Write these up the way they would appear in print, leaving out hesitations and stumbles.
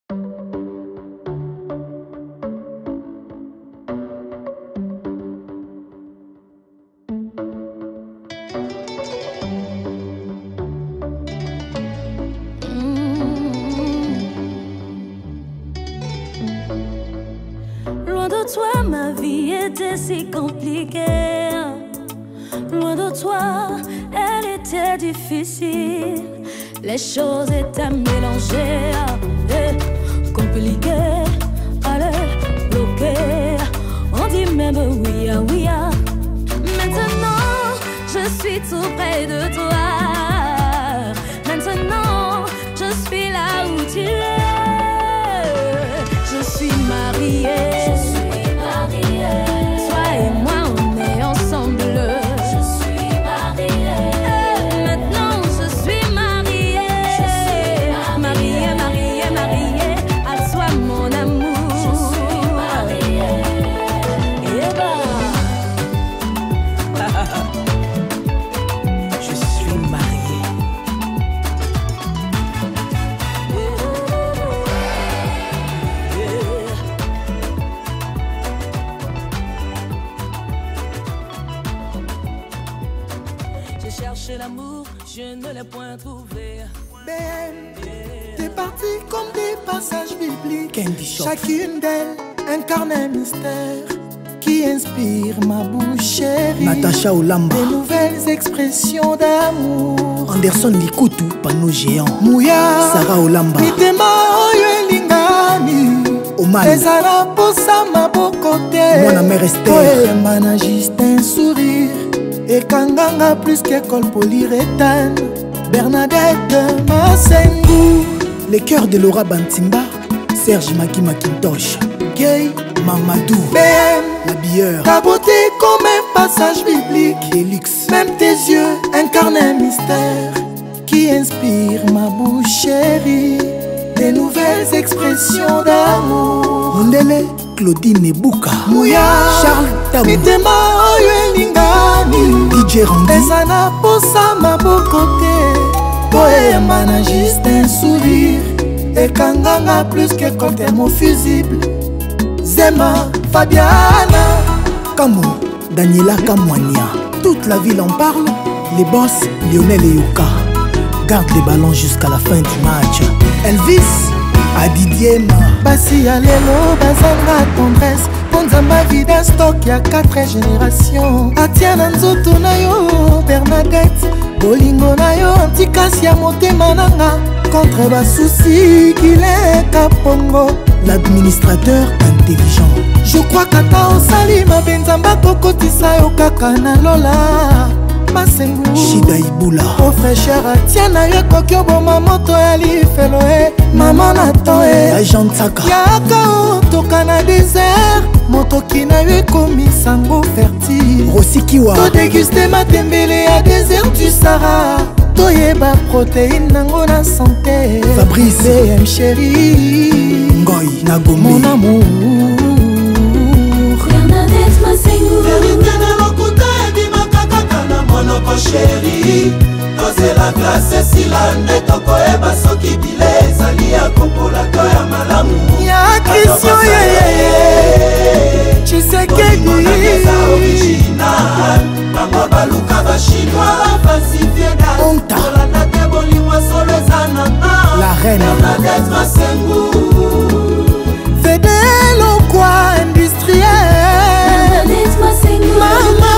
Toi, ma vie était si compliquée. Loin de toi, elle était difficile. Les choses étaient mélangées, compliquées, allez, bloquées. On dit même oui, oui. Maintenant, je suis tout près de toi. Maintenant, je suis là où tu es. Je suis mariée. Toi et moi, on est ensemble. Je suis mariée. Maintenant, je suis mariée. Mariée, mariée, mariée. À toi, mon amour. Je suis mariée. Je suis mariée. L'amour, je ne l'ai point trouvé. T'es parti comme des passages bibliques. Chacune d'elles incarne un mystère qui inspire ma bouche chérie. Natacha Olamba. Des nouvelles expressions d'amour. Anderson Likutu, panneau géant. Mouya. Sarah Olamba. Mitema oyo elingani. Oman. Ezala posa mabokote. Mwana mère Esther. Oyemba na juste un sourire. Et Kanganga plus qu'école polyréthane. Bernadette Masengu. Les cœurs de Laura Bantimba. Serge Maki Macintosh. Gay Mamadou. BM. La bieur. Ta beauté comme un passage biblique. Deluxe. Même tes yeux incarnent un mystère qui inspire ma bouche chérie. Des nouvelles expressions d'amour. Mondele Claudine Ebuka. Mouya. Charles Tabou. Mitema oyo elingani. DJ Randy. Ezana posa mabokote. Oyemba na juste un sourire. Et Kanganga plus que quand un mot fusible. Zema Fabiana. Kamo Daniela Kamwania. Toute la ville en parle. Les boss Lionel et Yoka. Garde les ballons jusqu'à la fin du match. Elvis Adidier Ma. Basi ya lelo bazanga tendresse. Ponzamba vida stock ya 4 générations. Atia na nzoto na yo Bernadette. Bolingo na yo antikasi ya motema nanga. Contre basusi kileka pongo. L'administrateur intelligent. Je crois kata osali mabenzamba kokotisa yo kaka na lola. Masengu Shida Ibula. O fraîcheur atia na yo koki oboma moto ya lifelo e. Mama na to e. Agent Saka. Yaka otoka na désert. Motoki na yo ekomisango fertile. Rosikiwa. To déguste matembele ya désert du Sahara. Toyeba protéine nango na santé. Fabrice BM chérie. Ngoy Nagombe. Mon amour. Bernadette Masengu. Vérité na lokuta ebimaka kaka na monoko chéri. Tozela glace esila nde tokoyeba soki bile ezali ya kopola to ya malamu. Ya Christian yeye Tshisekedi original. Bango baluka bachinois falsifie date. Onta. Kolanda te bolimwa solo eza nanga. La reine. Bernadette Masengu. Fedelo kwa industriel. Bernadette Masengu. Mama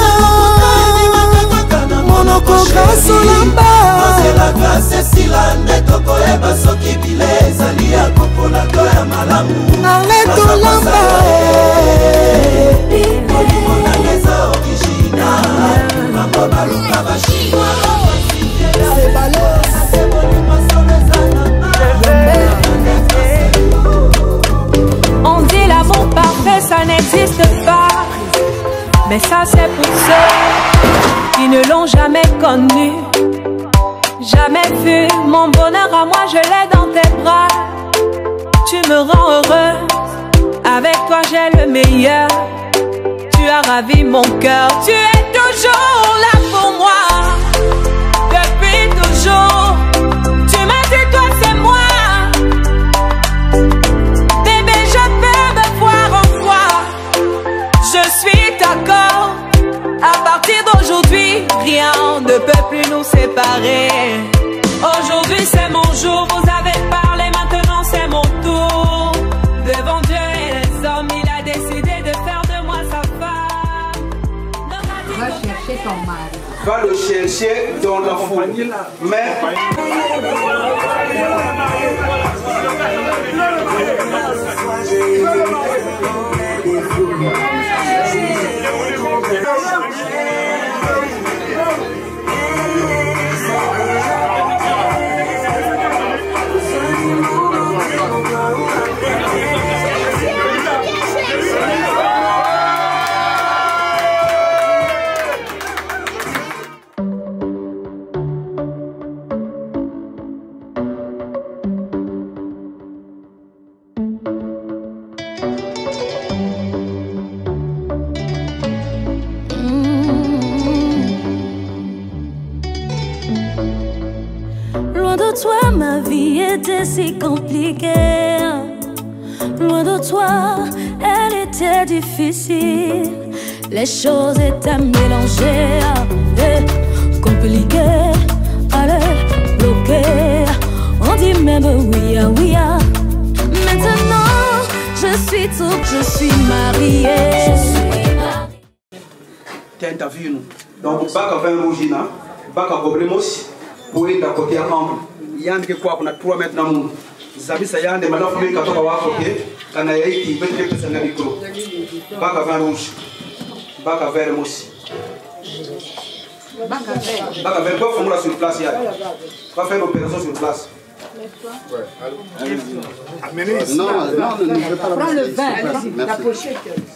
Monoko Grasolamba. Ozela glace esila nde tokoyeba soki bile ezali ya kopola to ya malamu. Arlette Olamba. Bolingo nanga eza original. Bango baluka bachinois C'est balance. On dit l'amour parfait, ça n'existe pas. Mais ça c'est pour ceux qui ne l'ont jamais connu. Jamais vu mon bonheur à moi, je l'ai dans tes bras. Tu me rends heureux, avec toi j'ai le meilleur. Tu as ravi mon cœur, tu es toujours là pour moi. Depuis toujours, tu m'as dit toi c'est moi. Monsieur dans la foule. Mais loin de toi, ma vie était si compliquée. Loin de toi, elle était difficile. Les choses étaient mélangées et compliquées. Allez, bloquées. On dit même oui, oui. Maintenant, je suis toute, je suis mariée. t'as interviewé nous. Donc, baka 20 rouge, baka problemos, pour être à côté à l'angle. Yann qui quoi qu'on a 3 mètres dans le monde. Zabi ça yann de maintenant pour les cartons à voir côté. Quand il y a qui peut être plus un micro. Baka 20 rouge, baka vert mousse. Baka vert, quoi formula sur place hier. Va faire l'opération sur place. Non, ne veux pas la prends le vin, la pochette.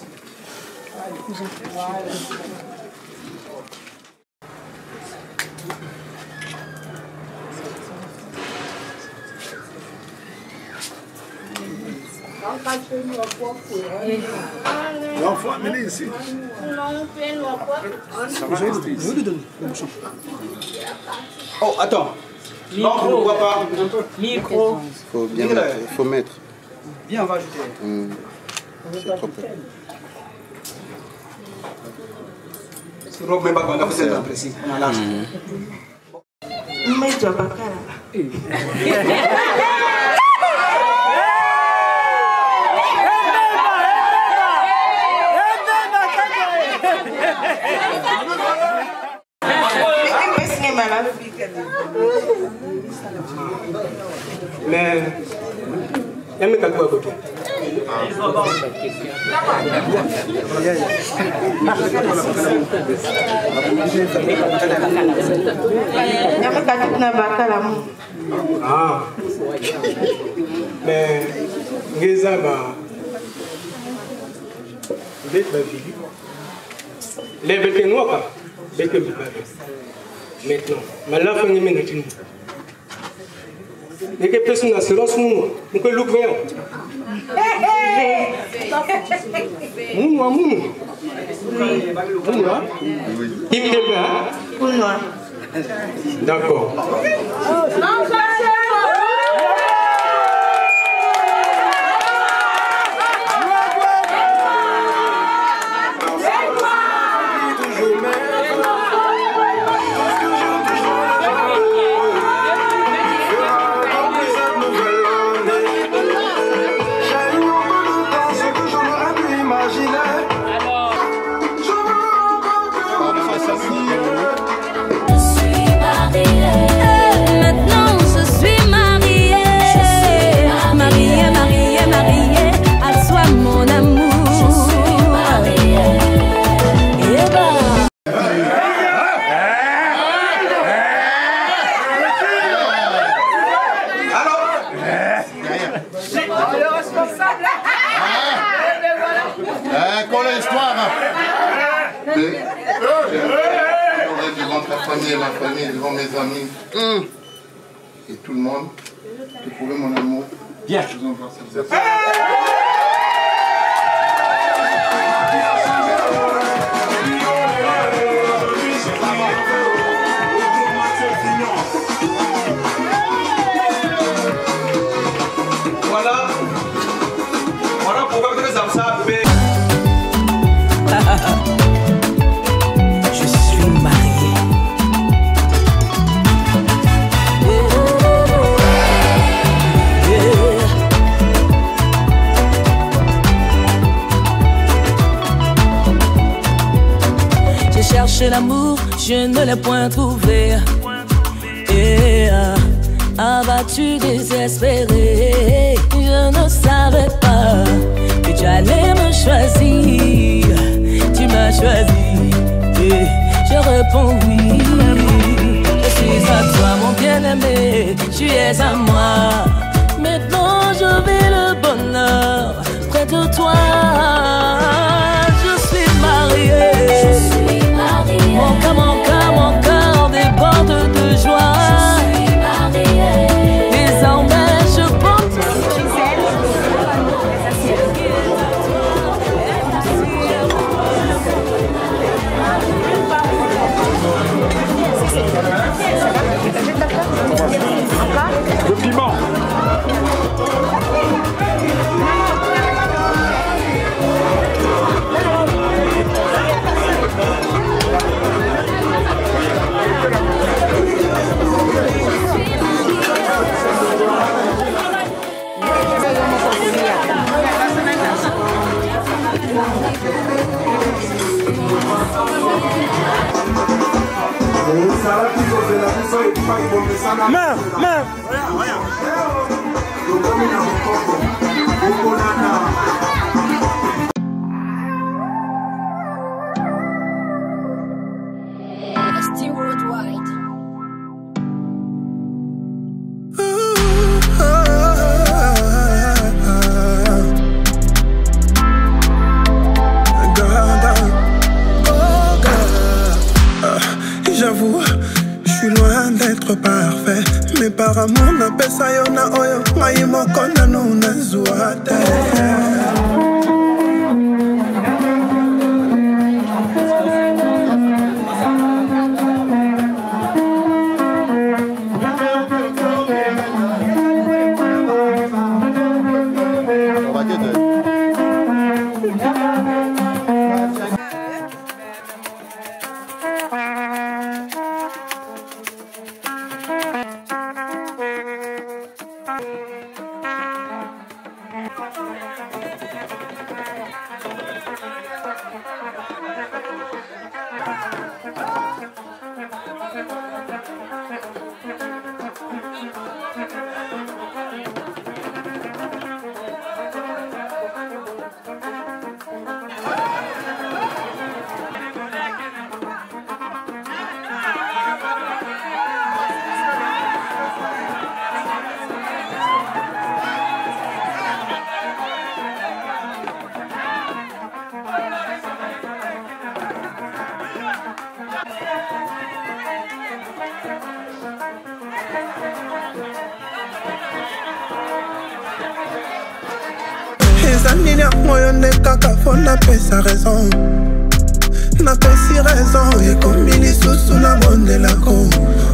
Non, faut amener ici. Oh, attends. Non, on ne voit pas. Micro. Faut bien mettre. Faut mettre. Viens, on va ajouter. C'est trop peu. C'est robe même pas quand on a fait cette précis. On a l'âge. Mais tu vas pas mais il y a quelque chose à mais les bêtes noirs, maintenant, mais là, il faut que mais que personne d'assurance, nous que look bien. D'accord. Ma famille, devant mes amis et tout le monde, de prouver mon amour. Bien. Je vous embrasse. Voilà pourquoi vous êtes ça. Je suis marié. cherché l'amour, je ne l'ai point trouvé. Et abattu, désespéré, je ne savais pas que tu allais me choisir. Tu m'as choisi et je réponds oui. Je suis à toi mon bien-aimé, tu es à moi. Maintenant je vis le bonheur près de toi. Je suis mariée, mon cœur déborde de joie. Je suis mariée, désormais je porte le piment. J'avoue, je suis loin d'être parfait. Mais par amour, na pesa yo na oyo. Ngai moko nanu nazwa te. Moyo ne kaka fo na pesa raison. Na pesi raison et comme il est sous la bonne de la co.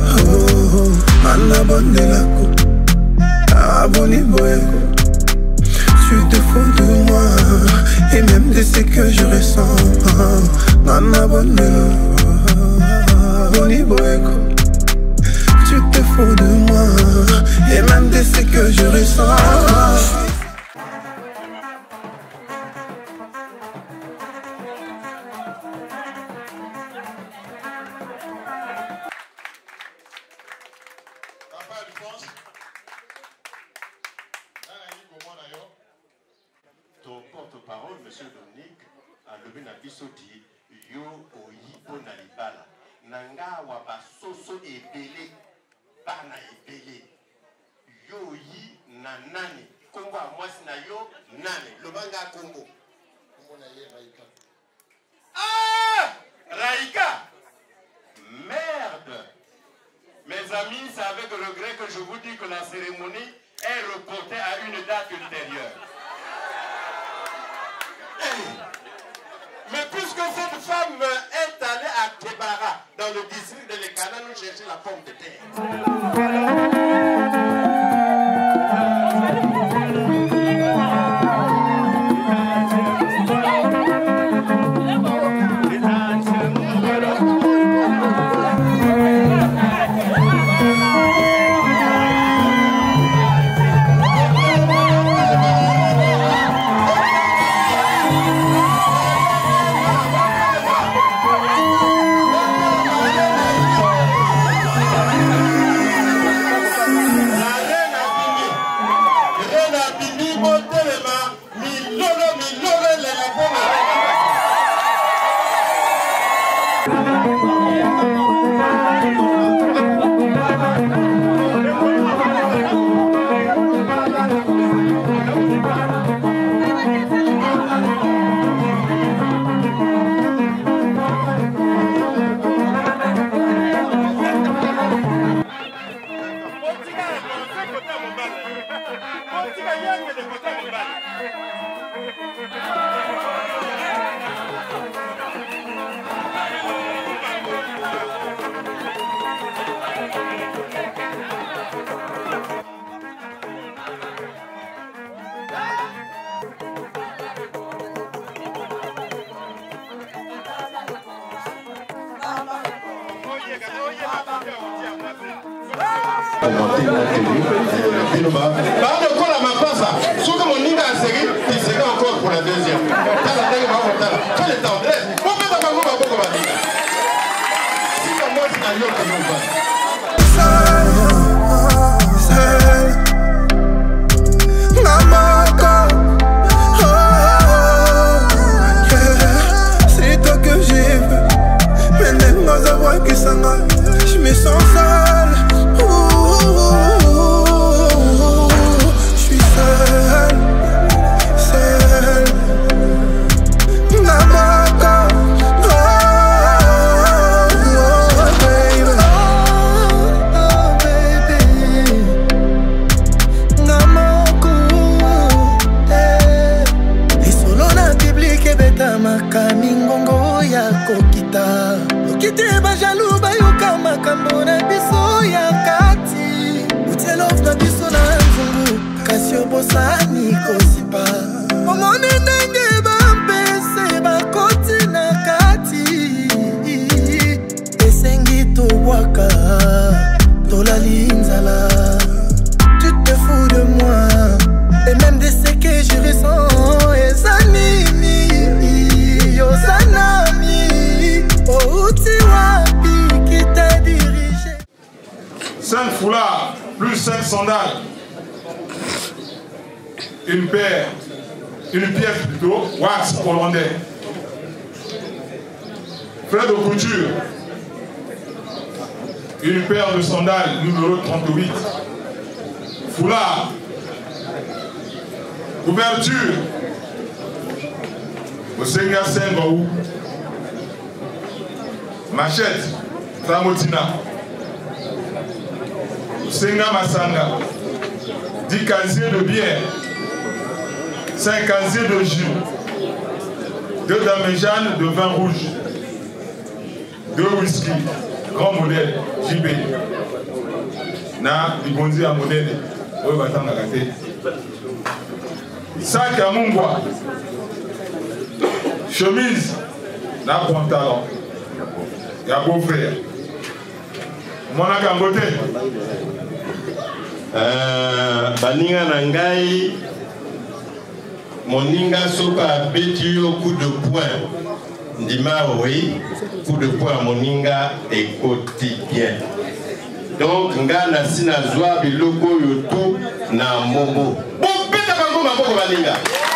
Ana bonne de la co. Aboni boyeko. Tu te fous de moi et même de ce que je ressens. Ana bonne de la Aboni boyeko. Tu te fous de moi et même de ce que je ressens. Ton porte-parole, M. Dominique, a levé la bisoti, yo oyibo na libala. Nanga waba soso ebele, bana ebele. Yo yi na nani, Kongo a mwasi na yo, nani, lobanga Kongo. Kongo na ye Raika. Ah! Raika! Merde! Mes amis, c'est avec regret que je vous dis que la cérémonie est reportée à une date ultérieure. Mais puisque cette femme est allée à Kebara, dans le district de Lekana, nous chercher la pomme de terre. Mibotelema, milolo, lela pona. Encore pour la deuxième. Quelle tendresse. C'est toi que j'ai vu. Mais même pas avoir que ça m'a. Je me sens sale. Je suis seul. Kamingongo ya kokita okite bajalu bayoka makambo na biso ya kati utelof na biso na nzungu kasi obosani kosipa omoni ndenge bampese bakoti na kati esengi tobwaka tolali nzala. Tu te fous de moi et même de ce que je ressens et animi Yosanami, Outi Wapi qui t'a dirigé. 5 foulards, plus 5 sandales. Une paire, une pièce plutôt, wax hollandais. Frais de couture. Une paire de sandales, numéro 38. Foulard. Couverture. Osenga Sengaou. Machette. Tramotina. Osenga Masanga. 10 casiers de bière. 5 casiers de jus. 2 daméjanes de vin rouge. 2 whisky. Grand modèle. JB. Na, Libondi à modèle. Oui, batanga gâté. Sac à Mungwa. Chemise, na pantalon. Ya beau frère. Mon agambote. Baninga nangai. Moninga soka beti yo coup de poing. Ndima oui, coup de poing moninga est quotidien. Donc nga na sina zwa biloko yoto na momo. Bon beta bango maboko baninga.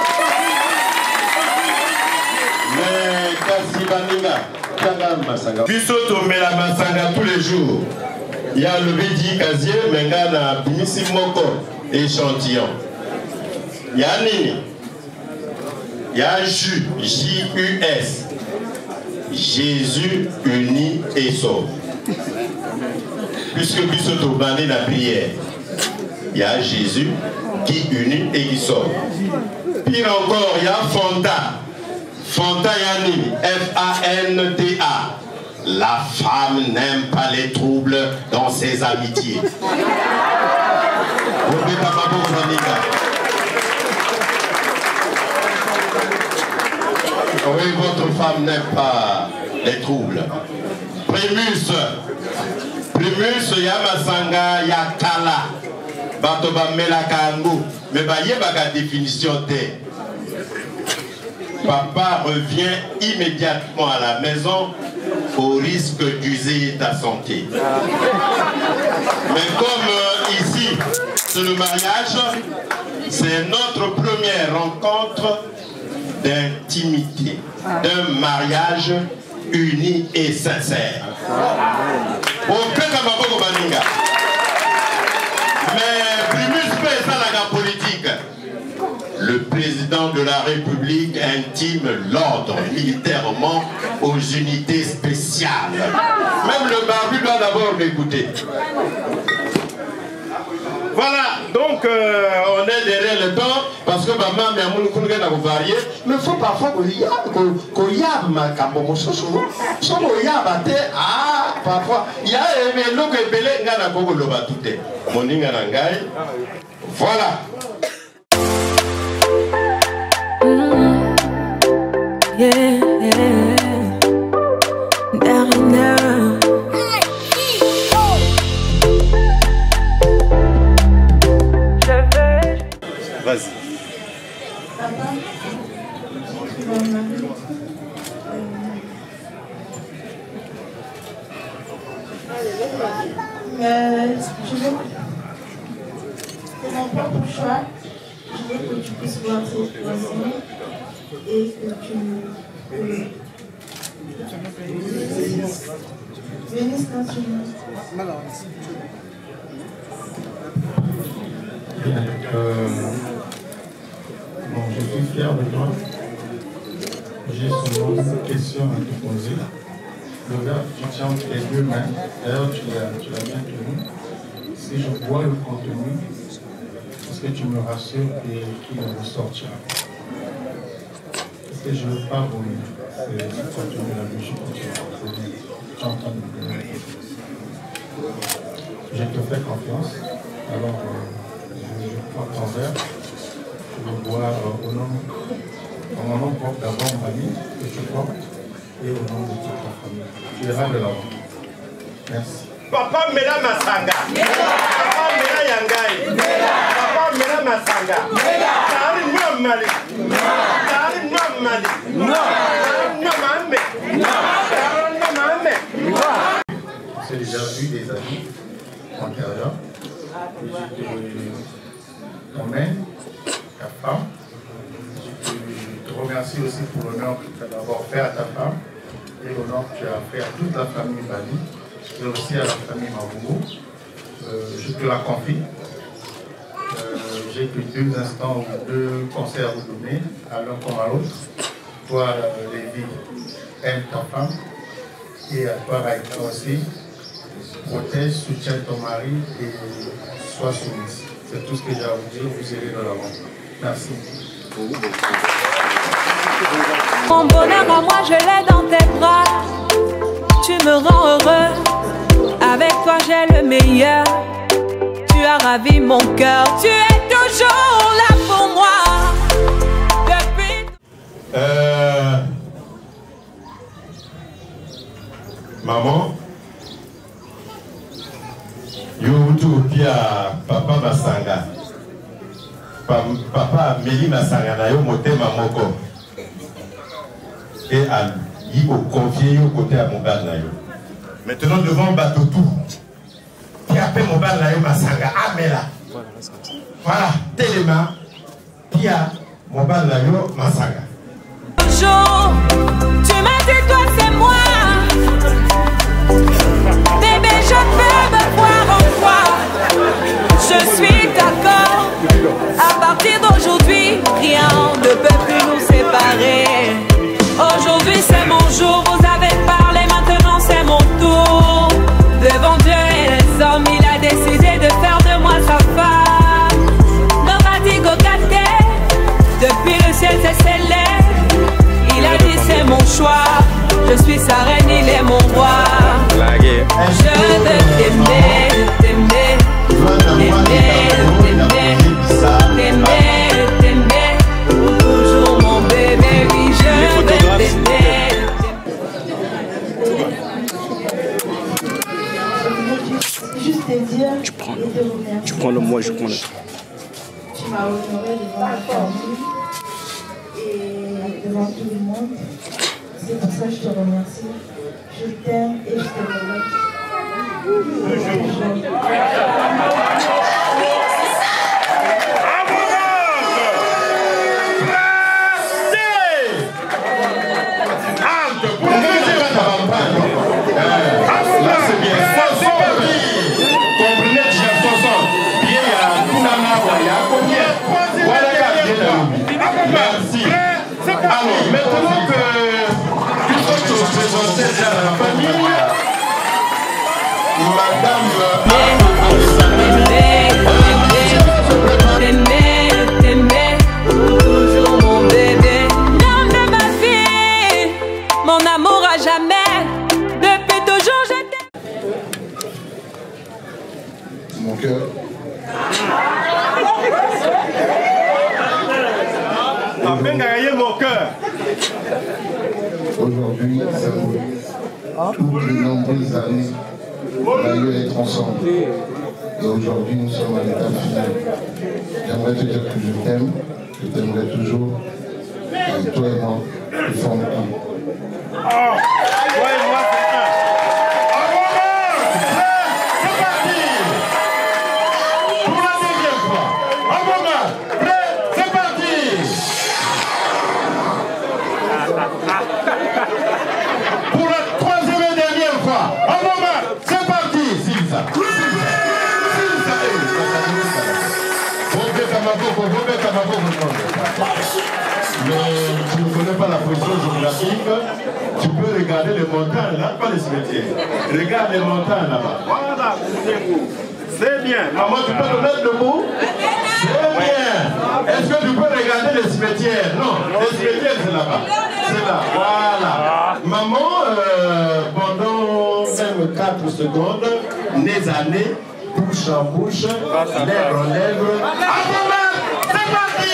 Mais kasi baninga tanga masanga. Biso to mela masanga tous les jours. Il y a le bidi casier menga na bimisi moko échantillon. Il y a nini? Il y a jus, J-U-S. Jésus uni et sauve. Puisque biso to bande la prière. Il y a Jésus qui unit et qui sauve. Pire encore, il y a Fanta. Fanta Yanni, F-A-N-T-A. La femme n'aime pas les troubles dans ses amitiés. Oui, votre femme n'aime pas les troubles. Primus. Primus, Yamasanga, Yakala. Batoba Melakango. Mais il y a une définition de. Papa revient immédiatement à la maison au risque d'user ta santé. Mais comme ici, c'est le mariage. C'est notre première rencontre d'intimité, d'un mariage uni et sincère. Mais primus pesa la politique. Le président de la République intime l'ordre militairement aux unités spéciales. Même le barbu doit d'abord m'écouter. Voilà, donc on est derrière le temps parce que maman mais il faut parfois qu'on y a ma parfois il y a un logo belé ngana ko loba tout moninga nangai. Voilà. Vas-y. C'est mon propre choix. Je veux que tu puisses voir cette voisine et que tu bénisses quand tu veux. Bon, je suis fier de toi. J'ai seulement une question à te poser. Le gars, tu tiens entre les deux mains. D'ailleurs, tu l'as bien tenu. Si je vois le contenu, est-ce que tu me rassures et qu'il ressortira? Parce que je ne veux pas vomir. C'est le contenu de la bouche que tu entends me donner. Je te fais confiance. Alors, je prends ton verre. Je le bois au nom, en mon nom propre d'abord, mamie, que tu portes, et au nom de toute ta famille. Tu iras de l'avant. Merci. Papa Mela Masanga. Papa Mela Yangai. Papa Mela Masanga. Tari Mwamali. Tari Mwamali. Mwamame. Mwamame. J'ai déjà vu des amis antérieurs. Je t'emmène, ta femme. Je te remercie aussi pour l'honneur que tu as d'abord fait à ta femme et l'honneur que tu as fait à toute la famille Bali et aussi à la famille Mabougou. Je te la confie. J'ai que 2 instants ou 2 conseils à vous donner, à l'un comme à l'autre. Toi, Lévi, aime ta femme et à toi, Raïta aussi. Protège, soutiens ton mari et sois soumise. C'est tout ce que j'ai à vous dire. Vous irez de l'avant. Merci. Mon bonheur à moi, je l'ai dans tes bras. Tu me rends heureux. Avec toi, j'ai le meilleur. Tu as ravi mon cœur. Tu es toujours là pour moi. Depuis... Maman, Yobutu Pia Papa Masanga. Papa Meli Masanga na yo motema moko. Et à lui confier au côté à mon bal na yo. Maintenant devant Batotou. Qui appelle mon bal na yo Masanga Amela. Voilà, Téléma. Pia mon bal na yo Masanga. Bonjour, tu m'as dit toi c'est moi. Bébé, je peux me voir en toi. Je suis d'accord. À partir d'aujourd'hui, rien ne peut plus nous séparer. Aujourd'hui c'est mon jour, vous avez parlé, maintenant c'est mon tour. Devant Dieu et les hommes, il a décidé de faire de moi sa femme. Nomadique au gâté, depuis le ciel c'est scellé. Il a dit c'est mon choix, je suis sa reine, il est mon roi. Je veux t'aimer, t'aimer, t'aimer, t'aimer, t'aimer, toujours mon bébé, oui je veux t'aimer. Juste te dire, tu prends le moi, je prends le toi. Tu m'as honoré devant ma famille et devant tout le monde. C'est pour ça que je te remercie. Je t'aime et je te remercie. T'aimer, toujours mon bébé. L'homme de ma vie, mon amour à jamais. Depuis toujours je t'aime. Mon cœur. Mon cœur. Aujourd'hui, ça vaut toutes les nombreuses années qu'on a eu à être ensemble. Et aujourd'hui, nous sommes à l'étape finale. J'aimerais te dire que je t'aime, je t'aimerai toujours. Et toi et moi, nous formons un. Toi et moi, c'est un. C'est parti. Pour la deuxième fois. En moment, prêt, c'est parti. Pour la troisième et dernière fois. En moment, c'est parti. Silsa. Mais tu ne connais pas la position géographique, tu peux regarder les montagnes là, pas les cimetières. Regarde les montagnes là-bas. Voilà, c'est bien. Maman, tu peux te mettre debout? C'est bien. Est-ce que tu peux regarder les cimetières? Non, les cimetières c'est là-bas. C'est là, voilà. Maman, pendant même 4 secondes, nez à nez, bouche en bouche, lèvre en lèvre. C'est parti!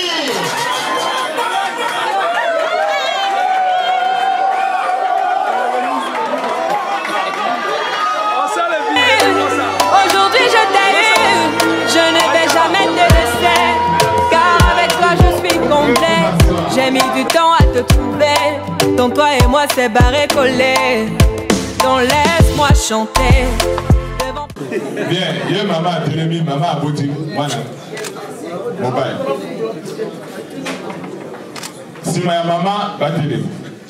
Aujourd'hui je t'ai eu, je ne vais jamais te laisser. Car avec toi je suis complète. J'ai mis du temps à te trouver. Ton toi et moi c'est barré collé. Donc laisse-moi chanter. Bien, il y a maman à Télémi, maman à Bouti, voilà. Mobile. Si ma maman va télé.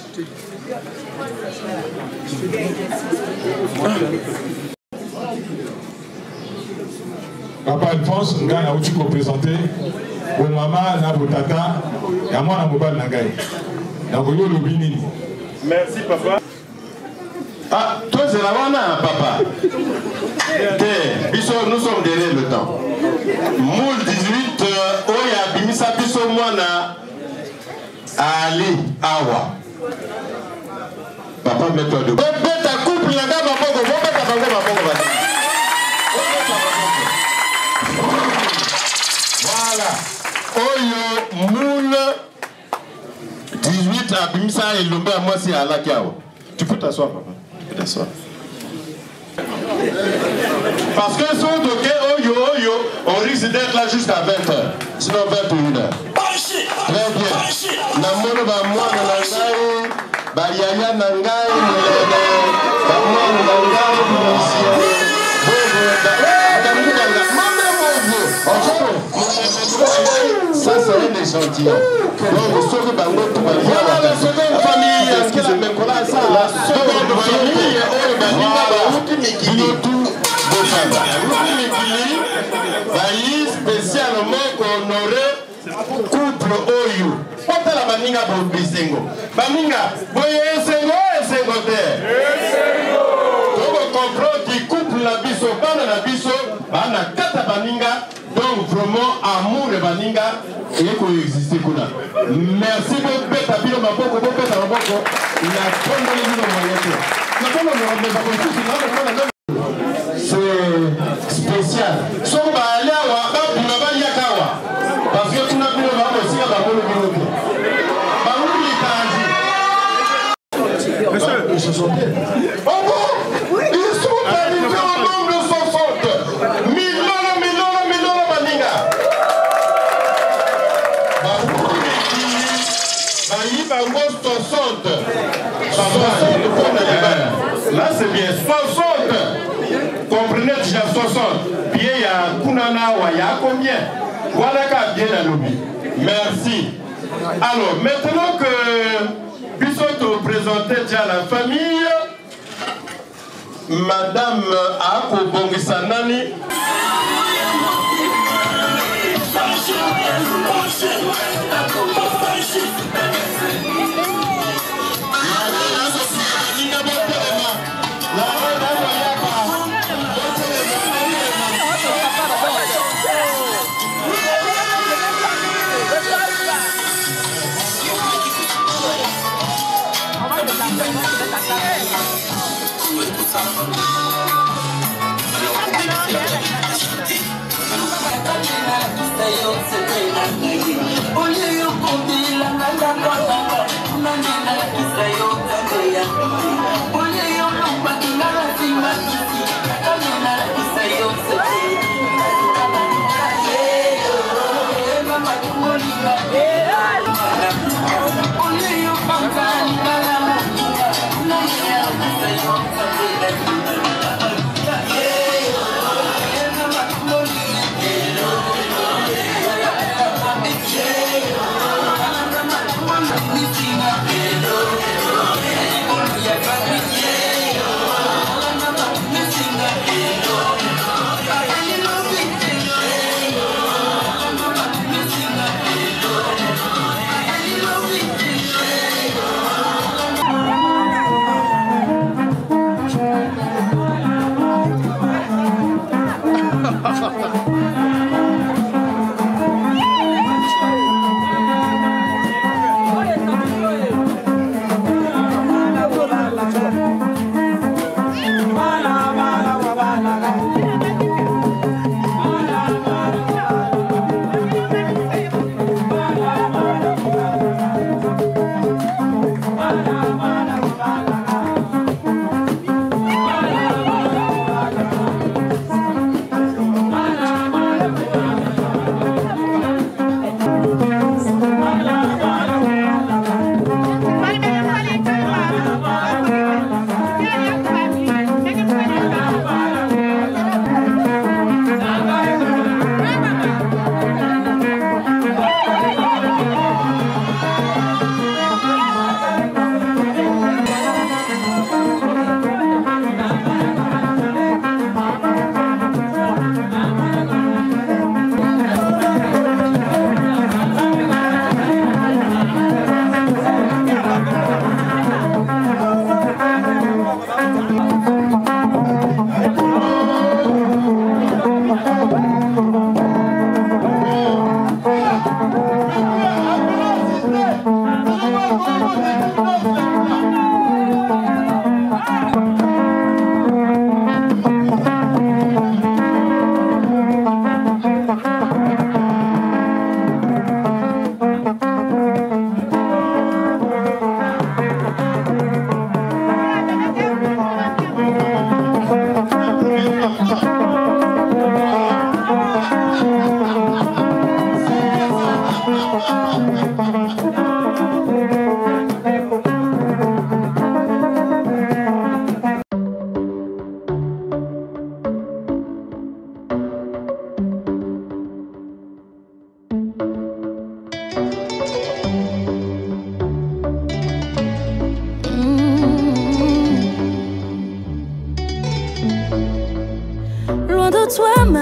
Papa Alphonse, on a outil pour présenter. Pour maman, na tata, et à moi, na mobile nangai. Donc, on le bini. Merci, papa. Ah, toi, c'est la wana, papa. Nous sommes derrière le temps. Moule 18, Oya, Bimisa, Biso, Mwana, Ali, Awa. Papa, mets-toi debout. Bête à couple, la dame, ma pogo, bête à bango, ma pogo, voilà. Oyo, moule 18, Bimisa, et Lombe, à moi, c'est à la Kiao. Tu peux t'asseoir, papa. Tu peux t'asseoir. Parce que si on toque oyo, on risque d'être là jusqu'à 20h, sinon 21h. Très bien. Namono ba mwana na ngai, ba yaya na ngai, ba mwana na ngai, ça c'est un échantillon. Donc, sauve Bango tout va bien. Voilà la seconde famille. Est-ce que la même là ça? La seconde famille, Bailli spécialement honoré couple Oyo. Pota la baninga Bobisengo. Baninga, boye esengo te. Donc comprend qui couple la biso, bana la biso, bana kata baninga. Donc vraiment amour et baninga et coexister kuna. Merci beaucoup beta bilo maboko beta maboko. La bonne ligne moyenne. Na kama mwa ba c'est spécial. So ba ala wa ba buna ba yakawa. Parce que tuna bilo ba aussi ba bolo bilo. Ba uli kanji. Monsieur, ils se sont bien. Oh bon, ils sont arrivés au nombre de 60. Milona baninga. Ba uli kanji. Ba yi ba ngo 60. 60 pour la là c'est bien 60. Comprenez déjà 60. Bien, il y a Kunana, il y a combien? Voilà qu'à bien la lobby. Merci. Alors, maintenant que puissions te présenter déjà la famille, Madame Ako Bongisanani.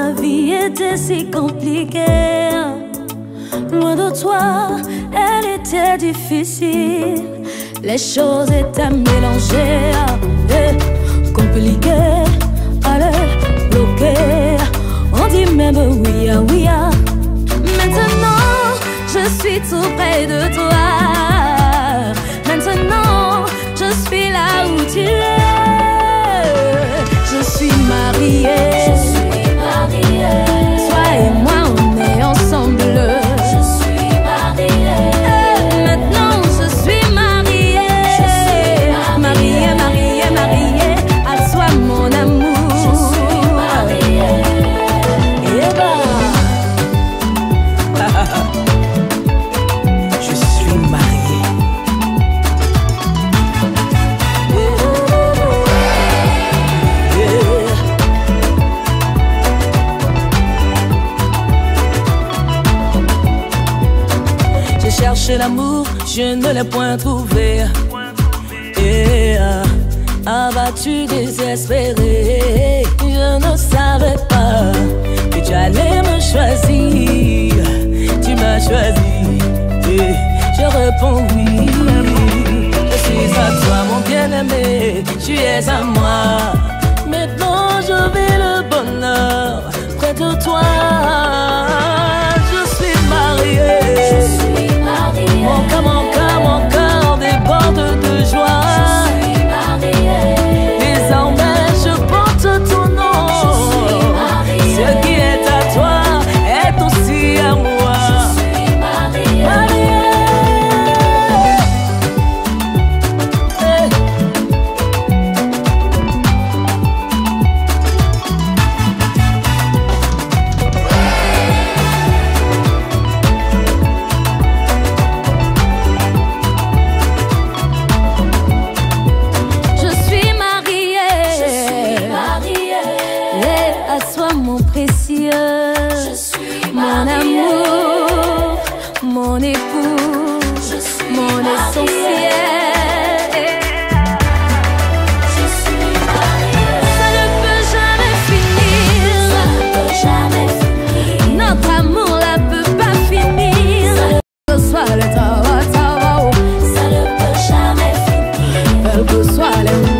la vie était si compliquée. Loin de toi, elle était difficile. Les choses étaient mélangées et compliquées. Allez, bloquées. On dit même oui, oui. Maintenant, je suis tout près de toi. Maintenant, je suis là où tu es. Je suis mariée. Je suis mariée. Toi et moi, on est ensemble. Je suis mariée. Maintenant, je suis mariée. Je suis mariée, mariée, mariée. À toi, mon amour. Je suis mariée. Et je suis mariée. J'ai cherché l'amour, je ne l'ai point trouvé. Et abattu, désespéré, je ne savais pas que tu allais me choisir. Tu m'as choisi et je réponds oui. Je suis à toi mon bien-aimé, tu es à moi. Maintenant je vis le bonheur près de toi. Je suis mariée. Je suis mariée. Mon cœur déborde de joie. Je suis mariée. Désormais je porte ton nom. Je suis mariée. Ce qui est à toi est aussi à moi. Je suis mariée. Mariée. Mon amour, mon époux, mon essentiel. Je suis mariée. Ça ne peut jamais finir. Ça ne peut jamais finir. Notre amour ne peut pas finir. Que ce soit le tawa, ça ne peut jamais finir. Quel que soit le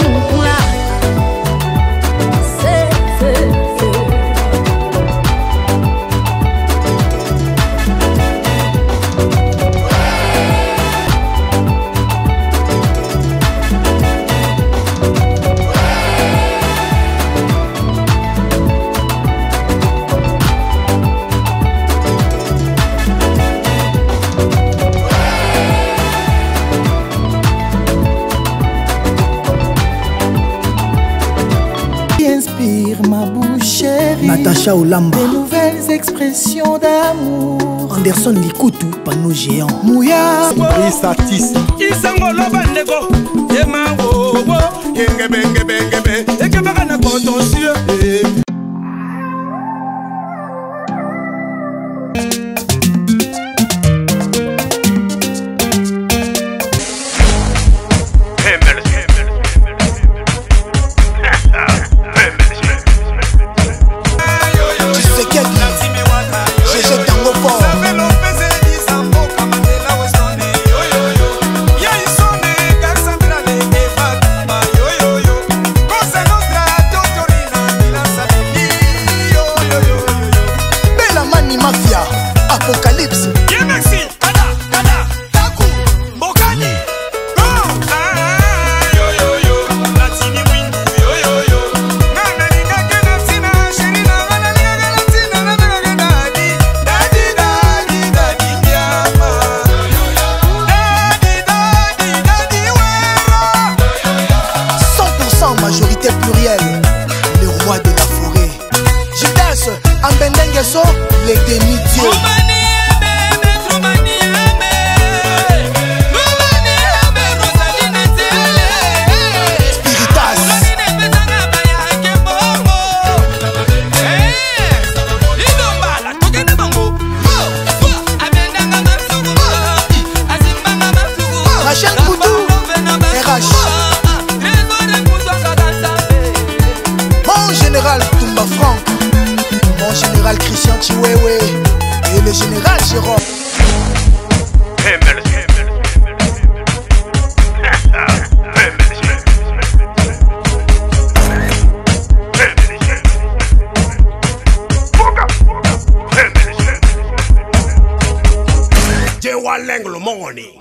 Natacha Olamba. Des nouvelles expressions d'amour. Anderson Likutu, panneau géant. Mouya. Brice artiste. Isango lobandeko. Yema wo wo. Yenge be. Eke bagana contentieux. Cosa nostra, dottorina, mi lascia mokolo mokoni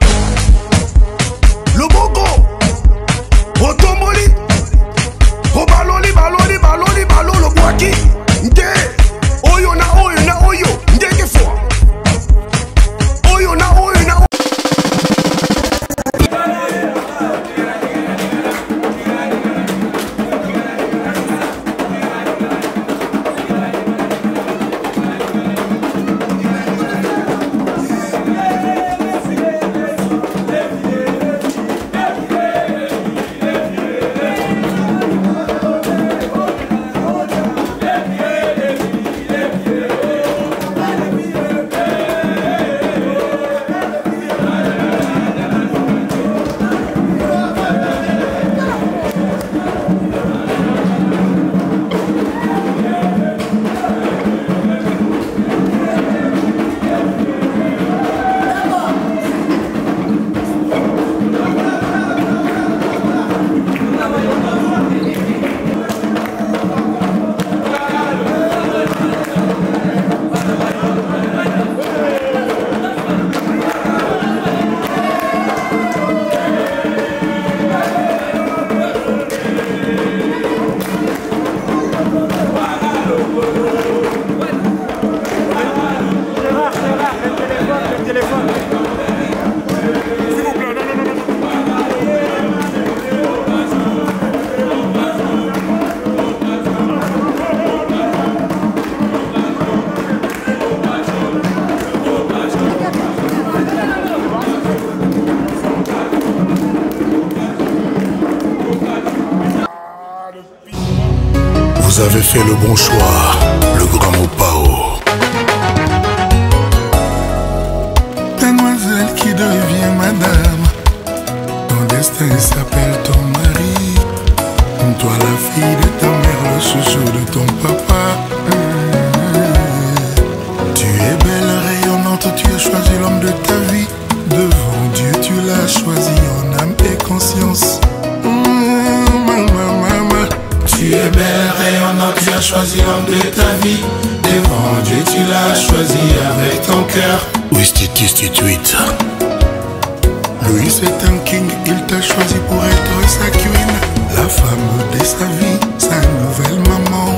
loboko otomboli obaloli baloli baloli balolo bwaki nde oyo na oyo na oyo ndenge fwa oyo na oyo na Vous avez fait le bon choix, le grand Mopao. Mademoiselle qui devient madame, ton destin s'appelle ton mari. Toi la fille de ta mère, le chouchou de ton papa. Tu es belle, rayonnante, tu as choisi l'homme de ta vie. Devant Dieu tu l'as choisi en âme et conscience. Tu es belle, rayonnante, tu as choisi l'homme de ta vie. Devant Dieu, tu l'as choisi avec ton cœur. Oui, c'est tweet. Louis, c'est un king, il t'a choisi pour être sa queen. La femme de sa vie, sa nouvelle maman.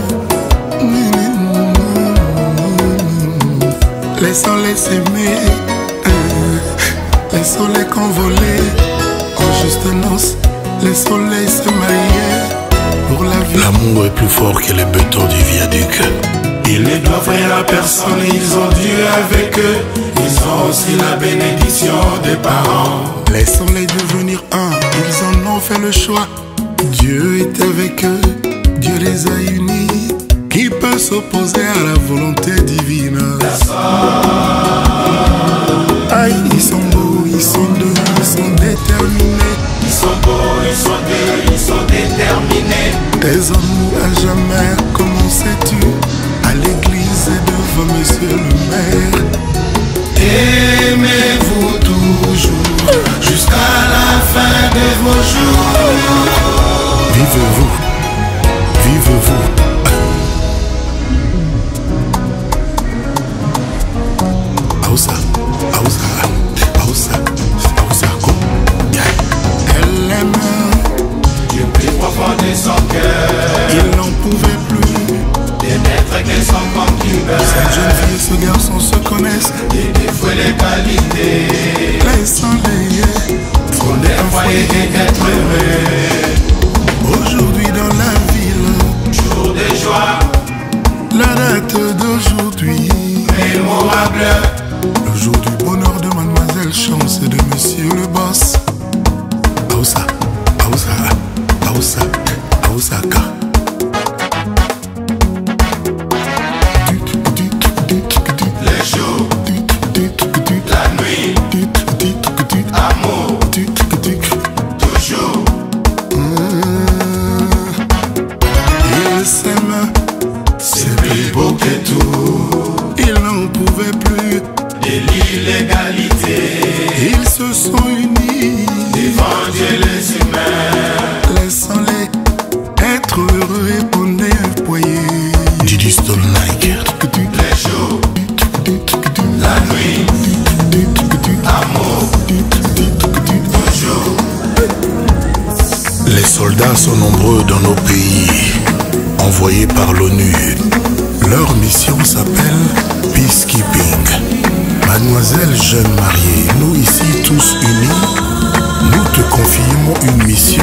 Laissons-les s'aimer, laissons-les convoler. En juste noces, laissons-les se marier. L'amour est plus fort que les bétons du viaduc. Ils ne doivent rien à personne, ils ont Dieu avec eux. Ils ont aussi la bénédiction des parents. Laissons-les devenir un, ils en ont fait le choix. Dieu est avec eux, Dieu les a unis. Qui peut s'opposer à la volonté divine? Aïe, ils sont beaux, ils sont doux, ils sont déterminés. Ils sont beaux, ils sont doux, ils sont déterminés. Taisons-nous à jamais, comment sais-tu? À l'église et devant monsieur le maire. Aimez-vous toujours, jusqu'à la fin de vos jours. Vivez-vous, vivez-vous. Aoussa, Aoussa, Aoussa, Aoussa, elle aime. Dieu plus profond de son cœur. Il n'en pouvait plus d'émettre que son concubin. Cette jeune fille et ce garçon se connaissent. Et défouer les qualités. Laissons-les fonder un foyer et être heureux. Aujourd'hui dans la ville, jour de joie. La date d'aujourd'hui, mémorable. Le jour du bonheur de mademoiselle Chance et de monsieur le boss. Aoussa, Aoussa, Aoussa, Aoussaka. Les jours, la nuit, amour, toujours. Ils s'aiment, c'est plus beau que tout. Ils n'en pouvaient plus de l'illégalité. Ils se sont unis devant Dieu les humains. Laissons-les être heureux et ponder un foyer. Didi Stone Nike. Les jours, la nuit, amour, soldats sont nombreux dans nos pays, envoyés par l'ONU. Leur mission s'appelle Peacekeeping. Mademoiselle jeune mariée, nous ici tous unis, nous te confions une mission.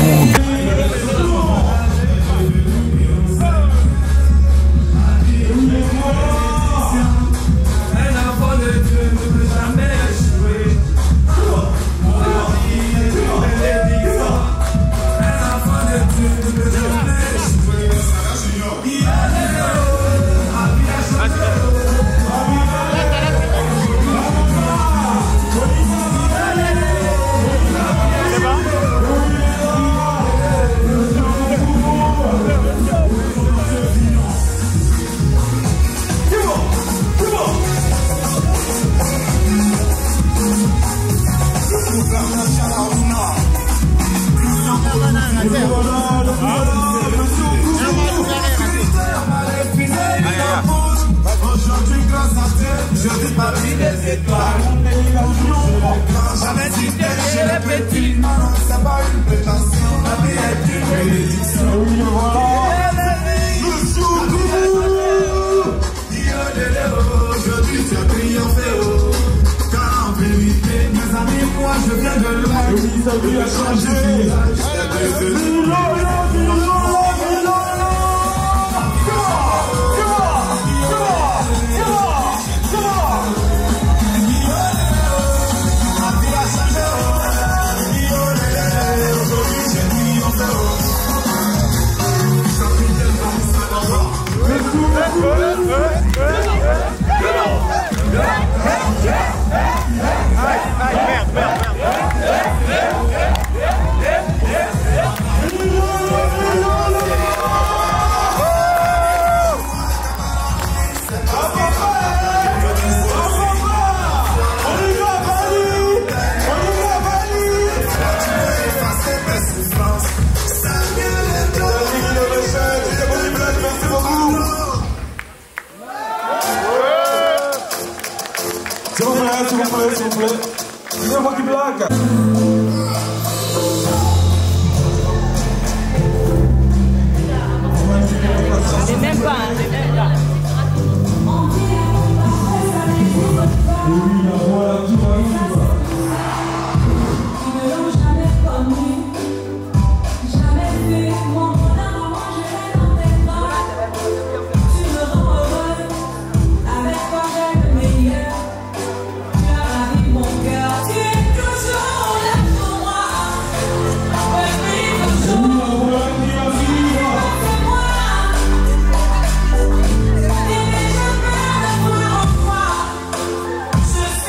Je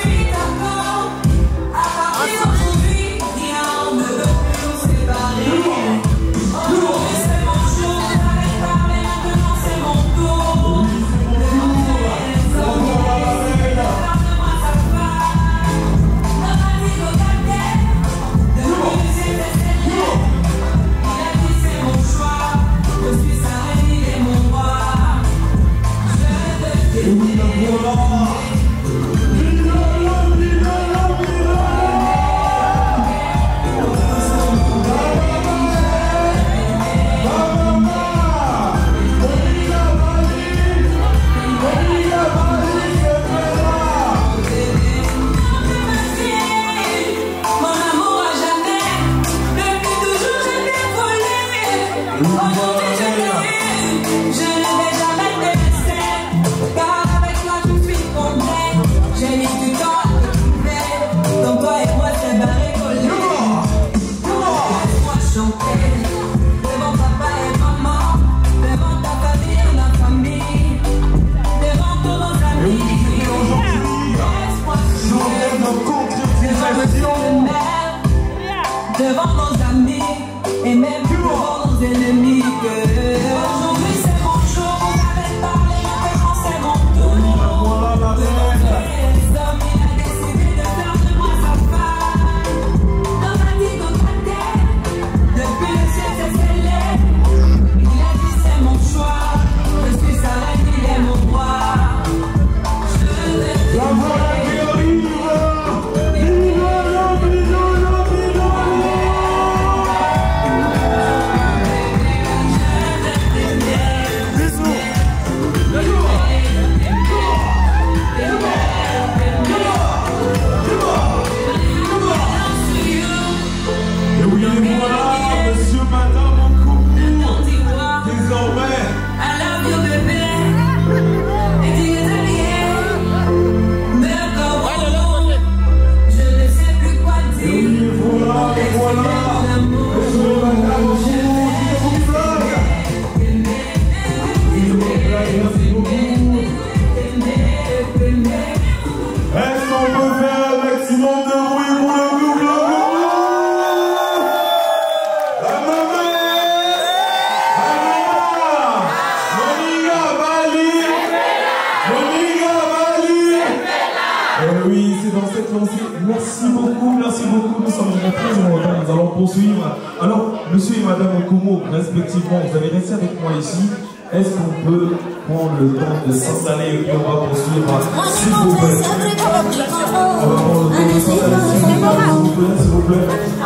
merci beaucoup, nous sommes très heureux, nous allons poursuivre. Alors, monsieur et madame Okumo, respectivement, vous avez resté avec moi ici. Est-ce qu'on peut prendre le temps de s'installer et puis on va poursuivre, s'il vous plaît. On va prendre le temps de s'installer, s'il vous plaît.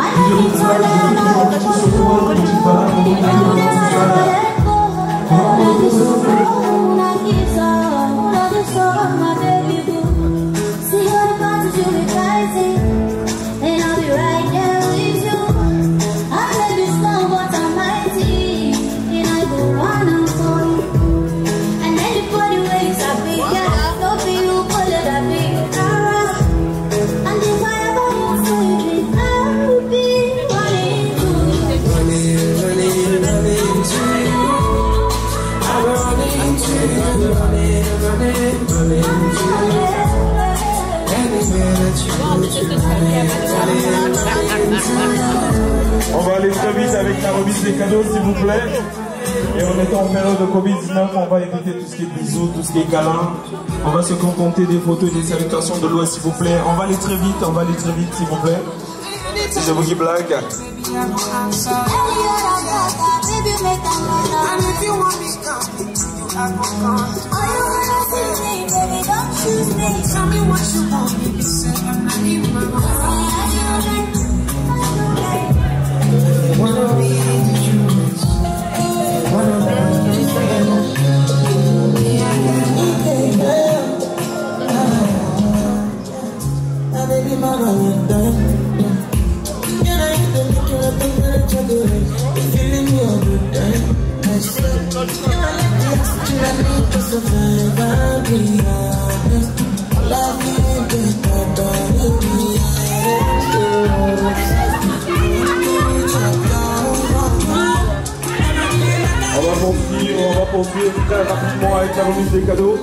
On va aller très vite avec la remise des cadeaux, s'il vous plaît. Et en étant en période de Covid-19, on va éviter tout ce qui est bisous, tout ce qui est câlin. On va se contenter des photos et des salutations de l'Ouest, s'il vous plaît. On va aller très vite, s'il vous plaît. Si je vous dis blague. On va poursuivre très rapidement avec la remise des cadeaux.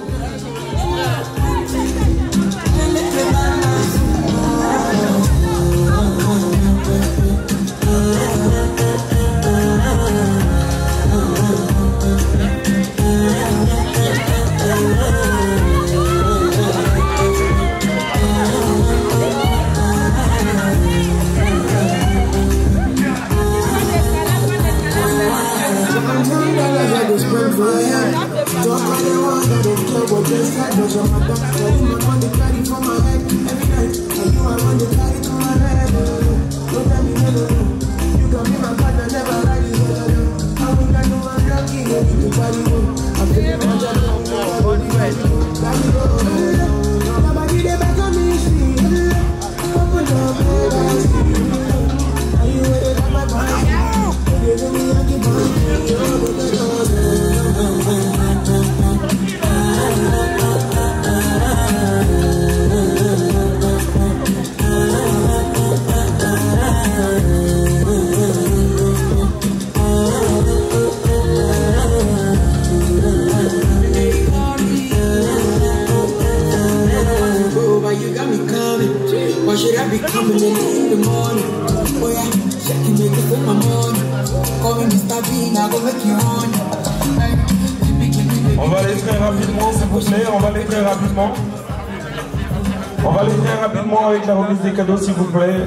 On va aller très rapidement, s'il vous plaît, on va aller très rapidement. On va aller très rapidement avec la remise des cadeaux, s'il vous plaît.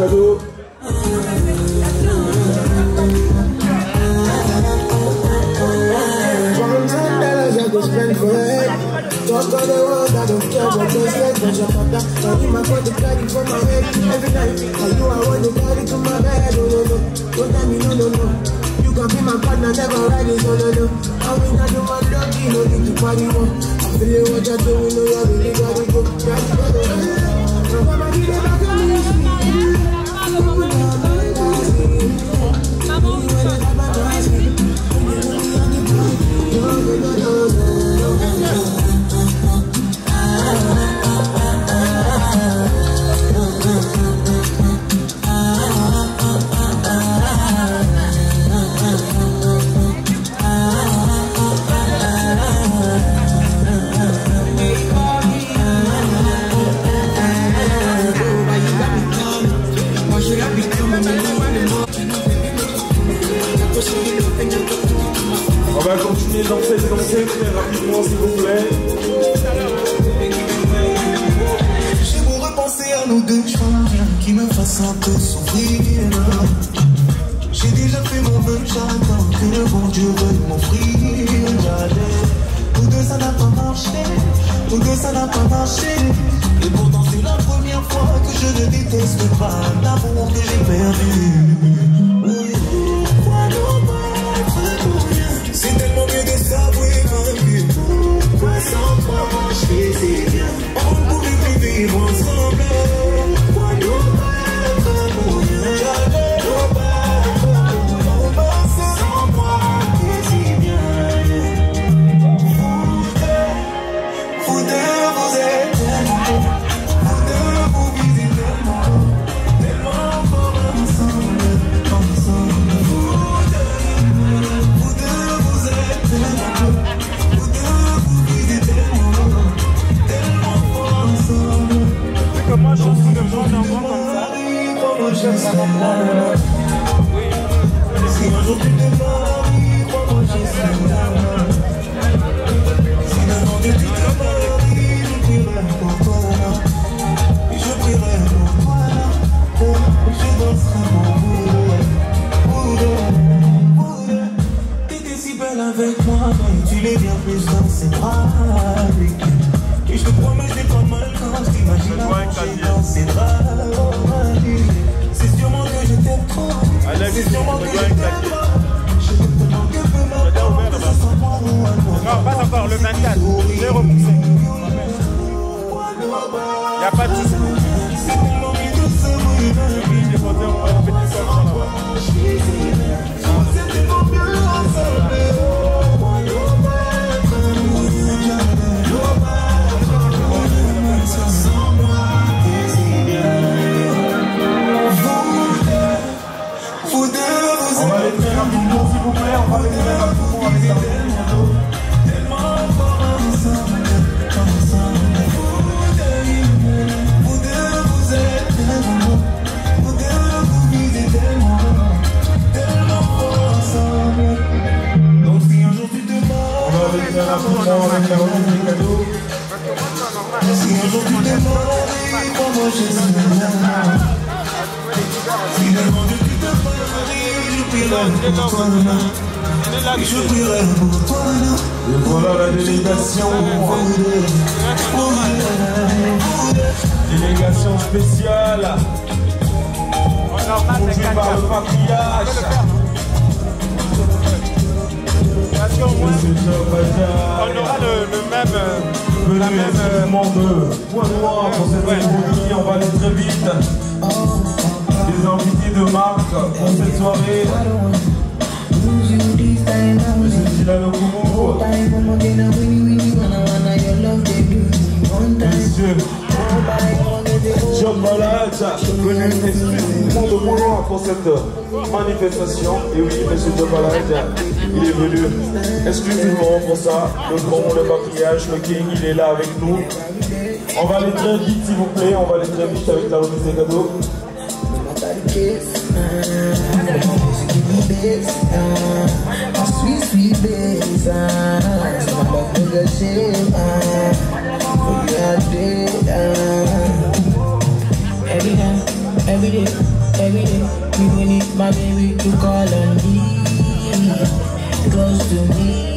cadeaux. Talk all the world, I don't care what they say. But your father, I need my phone to carry for my head every night. And you, I want to carry to my bed. Oh, no, no. Don't tell me no, no, no. You can be my partner, never ride it solo, no. I mean, I do my lucky, no need to party more. I feel you, what you're doing, no, you really gotta go. Mama, give it back to me. On va continuer de danser très rapidement s'il vous plaît. J'ai beau repenser à nos deux, je vois rien qui me fasse un peu souffrir. J'ai déjà fait mon vœu, j'attends que le bon Dieu veuille m'offrir. Nous deux ça n'a pas marché, nous deux ça n'a pas marché. Et pourtant c'est la première fois que je ne déteste pas l'amour que j'ai perdu. C'est tellement mieux de s'avouer vaincu. Pourquoi sans toi je faisais bien? On ne pouvait plus vivre ensemble. Pourquoi nous battre pour rien? J'allais nous battre sans moi si bien. Vous deux vous êtes tellement, vous deux vous visez tellement fort ensemble. Comment je suis le monde en comme ça? Si un jour tu te maries, crois-moi je serai là. Si un jour tu te maries, je prierai pour toi. Je prierai pour toi. Je danserai pour vous. T'étais si belle avec moi, mais tu l'es bien plus dans ses bras. Et je te promets, je n'ai pas mal quand je t'imagine dans ses draps. C'est sûrement que je t'aime trop. C'est sûrement que je t'aime trop. Je t'aime tellement que peu m'importe que ce soit moi ou un autre. Non, pas encore, le 24. J'ai repoussé. Y'a pas de soucis. C'est tellement mieux de se mouiller dans le vide. J'ai porté un petit soir sur la voie. C'est tellement mieux ensemble. On va aller très rapidement s'il vous plaît, on va aller très rapidement avec la bientôt. Donc si un jour tu te mords, on va aller très rapidement avec la remise des cadeaux. Si un jour tu te mords, crois-moi je serai là. Si un jour tu te maries, je prierai pour toi. Je prierai pour toi. Et voilà la délégation. Délégation spéciale. Conduite par le patriarche. On aura la même monde point noir pour cette cérémonie. On va aller très vite. Les invités de marque pour cette soirée. Monsieur Dylan Okumu. Monsieur Job Balade, venu exclusivement de Mont-Noir pour cette manifestation. Et oui, monsieur Job Balade, il est venu exclusivement pour ça. Le grand, le patriarche, le king, il est là avec nous. On va aller très vite, s'il vous plaît. On va aller très vite avec la remise des cadeaux. Every day, every day. You will need my baby to call on me, close to me.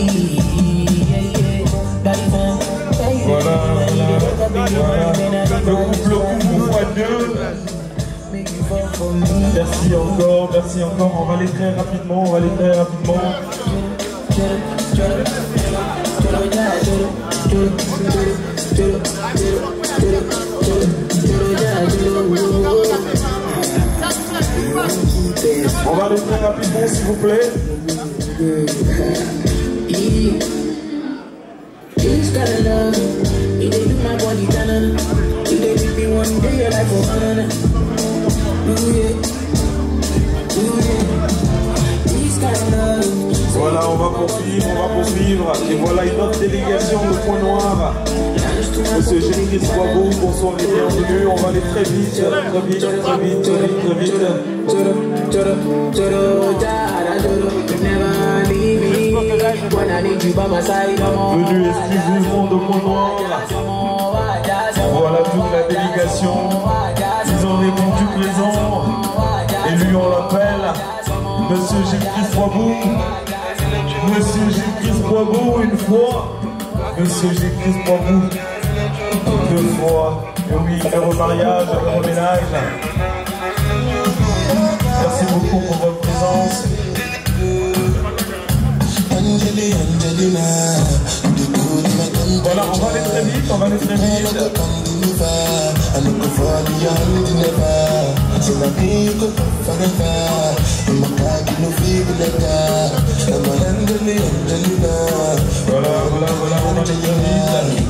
Voilà, le couple x2. Merci encore, on va aller très rapidement, On va aller très rapidement, s'il vous plaît. He's got a love, he did do my body down. He did with me one day, your life will run. He's got a love. Voilà, on va poursuivre. Et voilà une autre délégation, le point noir. Monsieur Jérémy Boisbeau, bonsoir et bienvenue. On va aller très vite. Venu exclusivement de point noir. Voilà toute la délégation. Ils ont répondu présent. Et lui on l'appelle Monsieur Gilles Boisbeau. Monsieur Gilles Boisbeau une fois. Monsieur Gilles Boisbeau deux fois. Et oui, heureux mariage, heureux ménage. Merci beaucoup pour votre présence. Voilà, on va aller très vite, Voilà, on va aller très vite.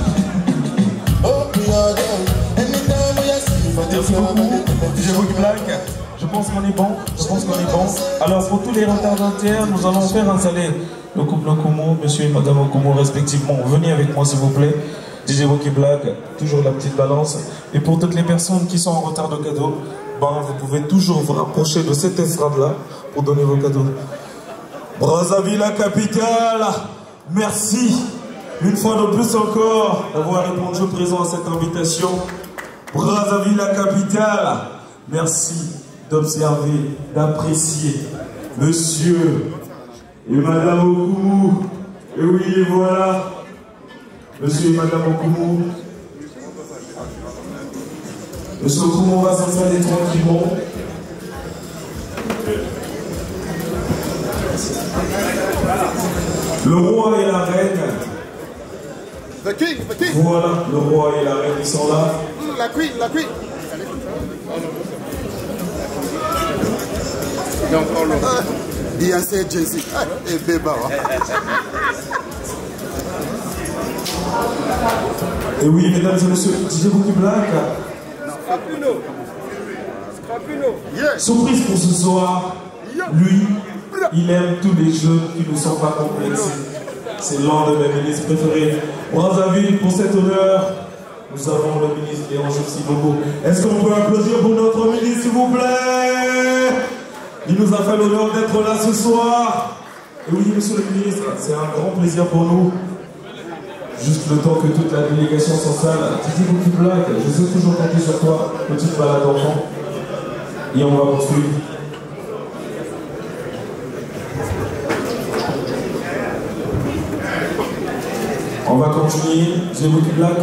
Merci beaucoup, DJ Boogie Black. Je pense qu'on est bon. Alors pour tous les retardataires, nous allons faire installer le couple Okumu, monsieur et madame Okumu respectivement. Venez avec moi s'il vous plaît. DJ Boogie Black, toujours la petite balance. Et pour toutes les personnes qui sont en retard de cadeaux, vous pouvez toujours vous rapprocher de cette estrade-là pour donner vos cadeaux. Brazzaville, la capitale, merci une fois de plus encore d'avoir répondu présent à cette invitation. Brazzaville, la capitale, merci d'observer, d'apprécier monsieur et madame Okumu. Et oui, voilà, monsieur et madame Okumu. Monsieur Okumu va s'installer tranquillement. Le roi et la reine. The king. Voilà, le roi et la reine, ils sont là. La queen. Beyoncé, Jay-Z et Beba. Et oui, mesdames et messieurs, DJ Boogie Black. Surprise pour ce soir. Lui, il aime tous les jeux qui ne sont pas complexés. C'est l'un de mes ministres préférés. Brazzaville, pour cet honneur, nous avons le ministre Léon Bobo. Est-ce qu'on peut applaudir pour notre ministre, s'il vous plaît? Il nous a fait l'honneur d'être là ce soir. Et oui, monsieur le ministre, c'est un grand plaisir pour nous. Juste le temps que toute la délégation s'installe. DJ Boogie Black, je sais toujours compter sur toi. Petite balade d'enfant. Et on va poursuivre. On va continuer. DJ Boogie Black.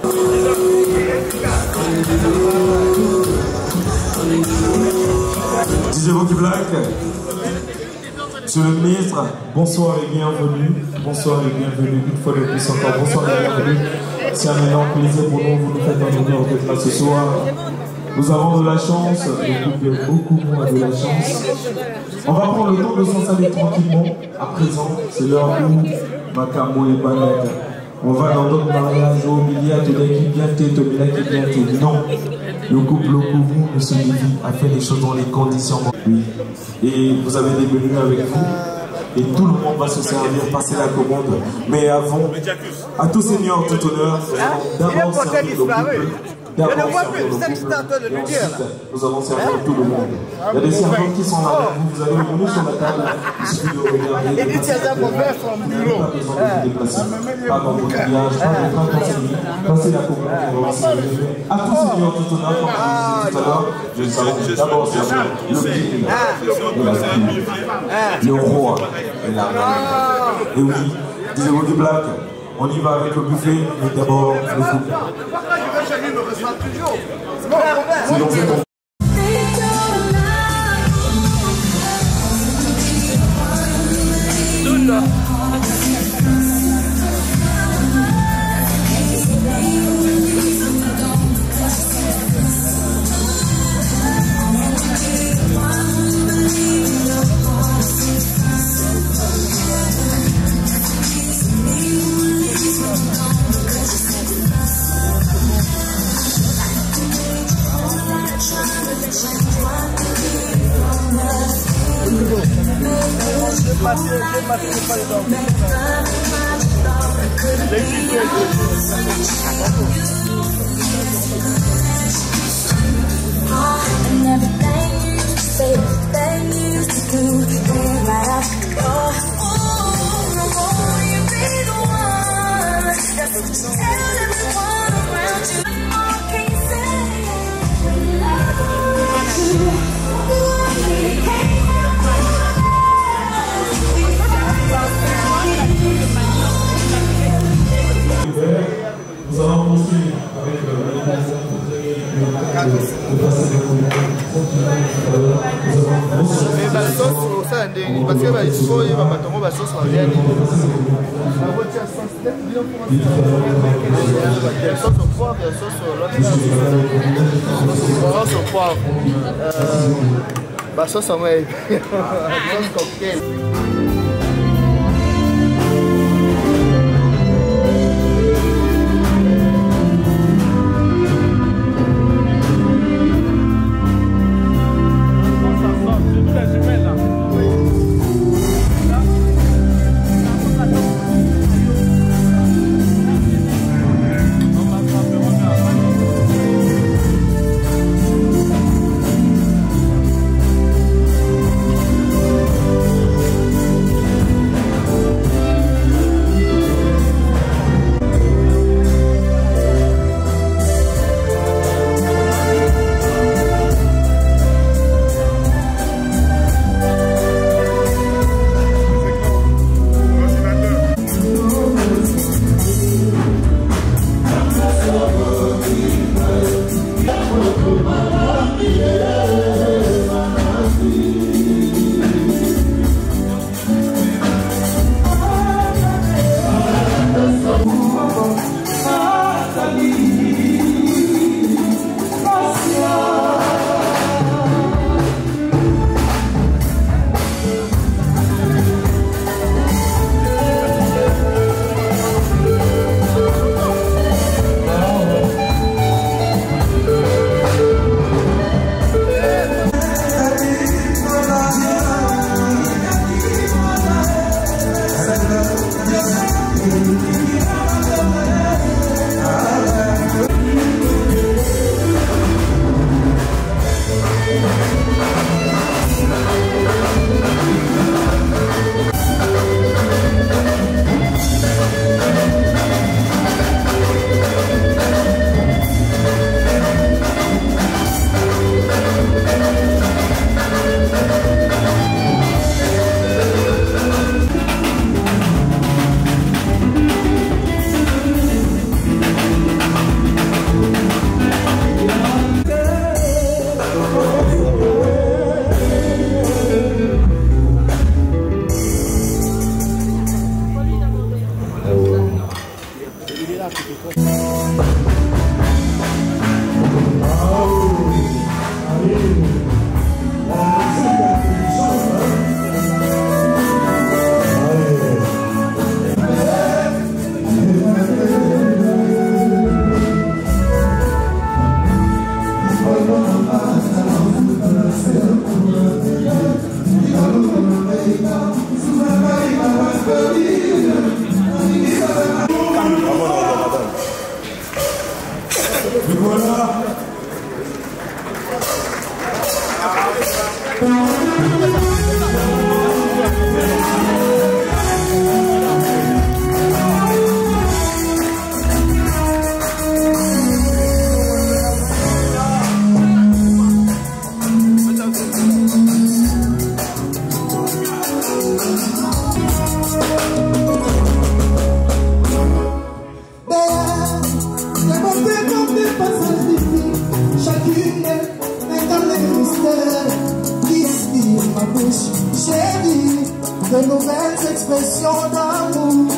DJ Boogie Black. Monsieur le ministre, bonsoir et bienvenue. Bonsoir et bienvenue. Une fois de plus encore, bonsoir et bienvenue. C'est un énorme plaisir pour nous. Vous nous faites un honneur d'être là ce soir. Nous avons de la chance, le couple beaucoup moins de la chance. On va prendre le temps de s'installer tranquillement. À présent, c'est l'heure où Makambo et Banaka. On va dans d'autres mariages où il y a Toda qui vient Tomila qui vient Non. Le couple Okumu, M. Lévy, a fait les choses dans les conditions. Oui. Et vous avez des menus avec vous. Et tout le monde va se servir, passer la commande. Mais avant, à tout seigneur, tout honneur, d'abord servir le couple Je ne vois plus, c'est ce que j'étais en train de lui dire là. Nous avons servi tout le monde. Il y a des servants qui sont là, vous allez revenir sur la table, il suffit de regarder. Et dit tiens, mon père, son bureau. Pas besoin de vous déplacer, pas d'embouteillage, pas de temps conseiller. Passez la commande, on va se lever. À tous seigneurs, tout honneur, comme je disais tout à l'heure, je salue d'abord servir le king et la fille, le roi et la reine. Et oui, disez-vous du black. On y va avec le buffet, mais d'abord le couple. Pourquoi je vais chez lui, me reçoit toujours? C'est bon, Nous allons poursuivre avec mais basoso osala ndenge parce que basoyo bamatongo basoso balia nini nakotia soso poivre ya soso loso poivre basoso yango sauce cocktail. nouvelles expressions d'amour.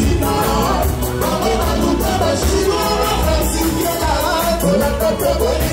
Thank you.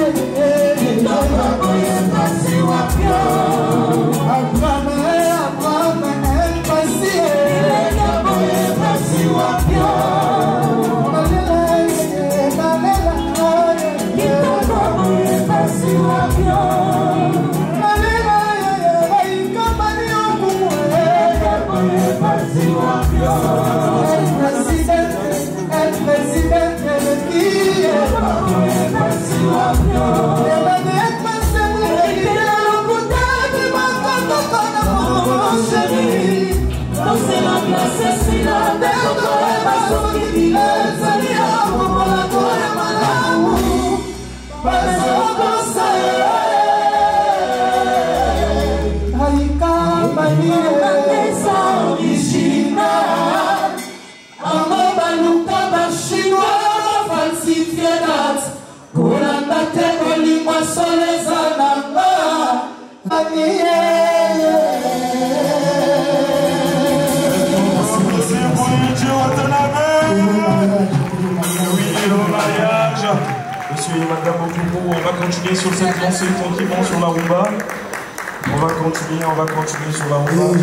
Monsieur et Madame Okumu, on va continuer sur cette lancée tranquillement sur la rumba. On va continuer sur la rumba.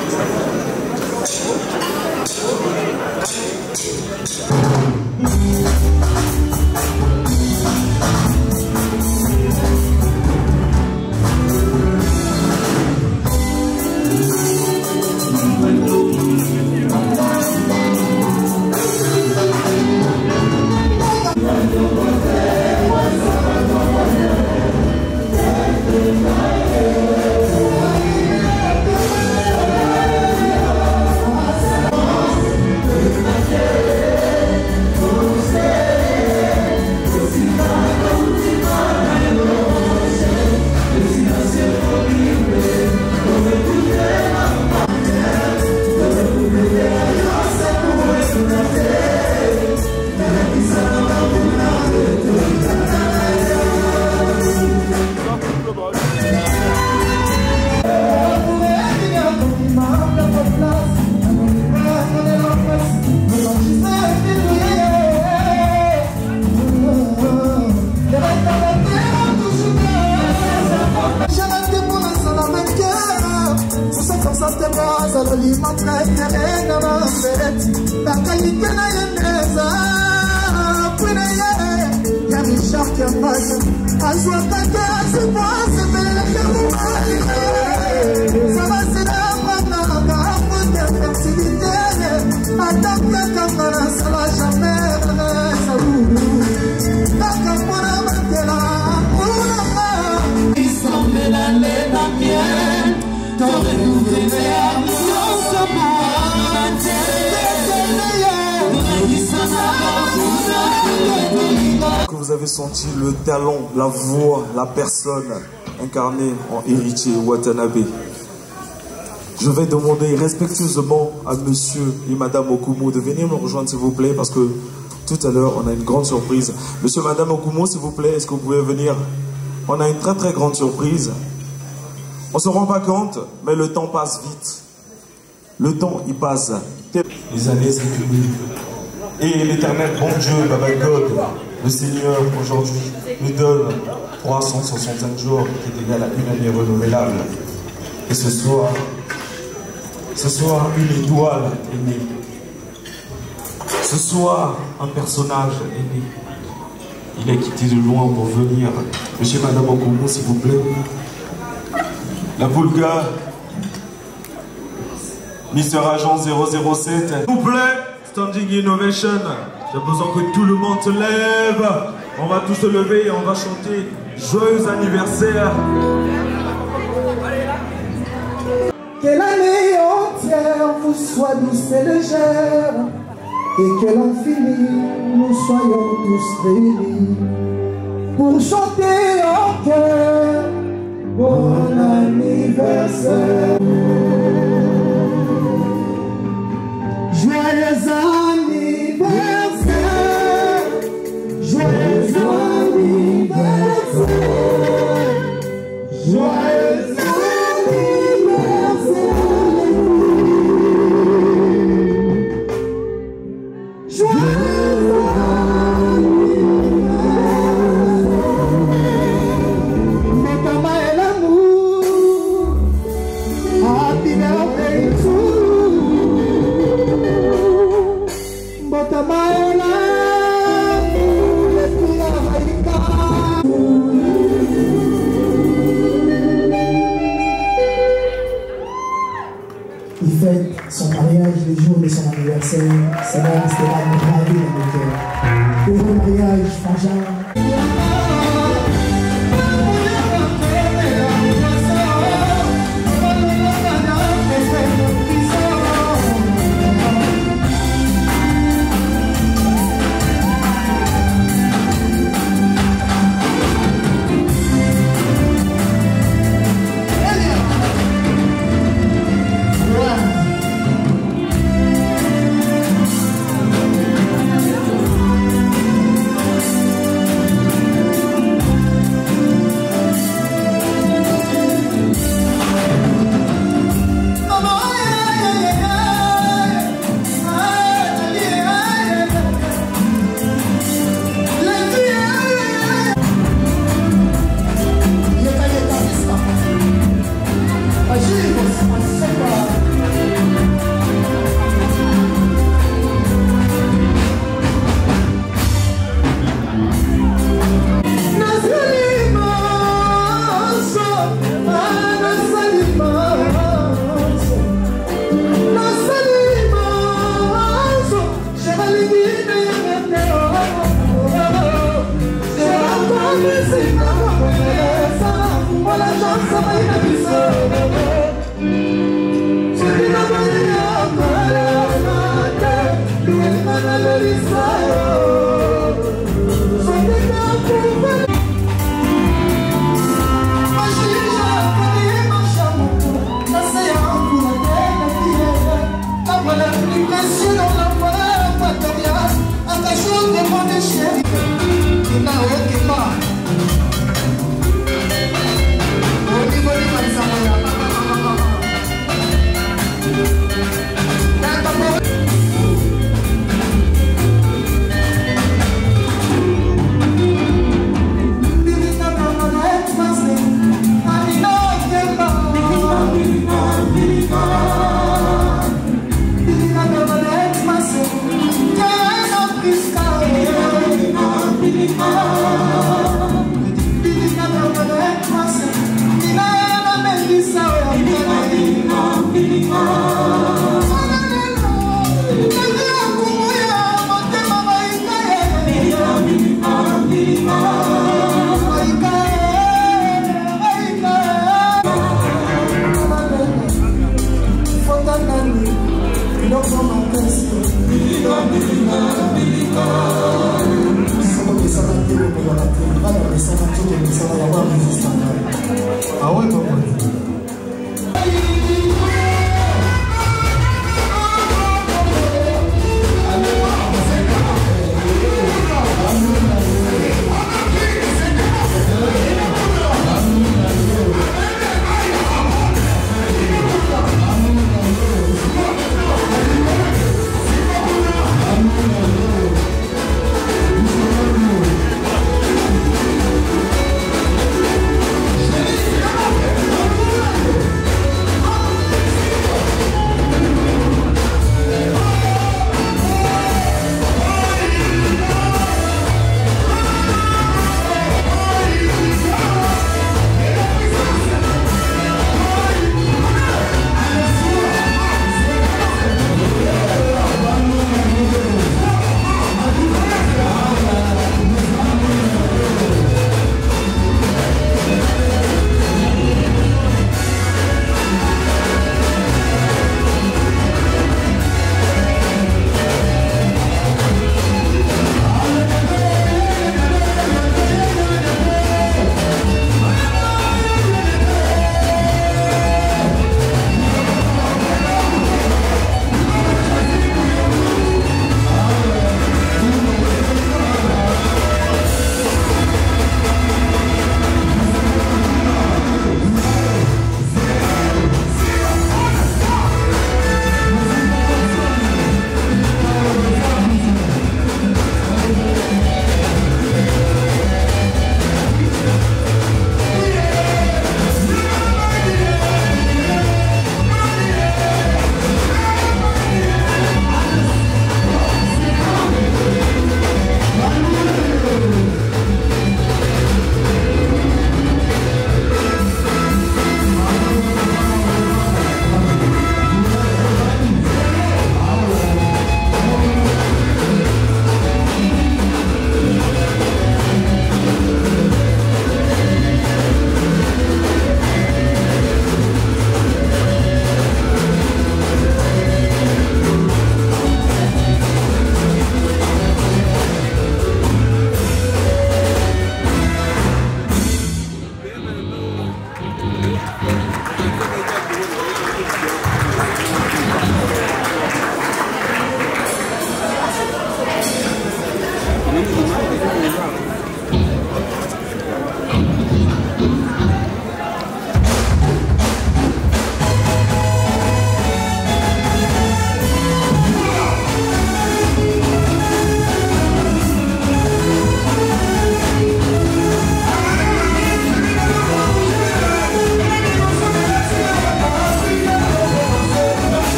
Que vous avez senti le talent, la voix, la personne incarnée en héritier Watanabe. Je vais demander respectueusement à monsieur et madame Okumu de venir me rejoindre s'il vous plaît, parce que tout à l'heure on a une grande surprise. Monsieur et madame Okumu, s'il vous plaît, est-ce que vous pouvez venir? On a une très très grande surprise. On se rend pas compte, mais le temps passe vite. Le temps il passe. Les années s'accumulent. Et l'éternel bon Dieu, Baba God, le Seigneur aujourd'hui nous donne 365 jours qui est égal à une année renouvelable. Et ce soir, une étoile est née. Ce soir, un personnage est né. Il est quitté de loin pour venir. Monsieur et madame Okumu, s'il vous plaît. La Bulga, Mister Agent 007. S'il vous plaît, Standing Innovation. J'ai besoin que tout le monde se lève. On va tous se lever et on va chanter joyeux anniversaire. Que l'année entière vous soit douce et légère, et que l'infini nous soyons tous réunis pour chanter en cœur bon anniversaire. Joyeux anniversaire, joyeux anniversaire, joyeux C'est vrai, c'est la gravé dans le cœur. Heureux mariage, frangin. Ah ouais, papa.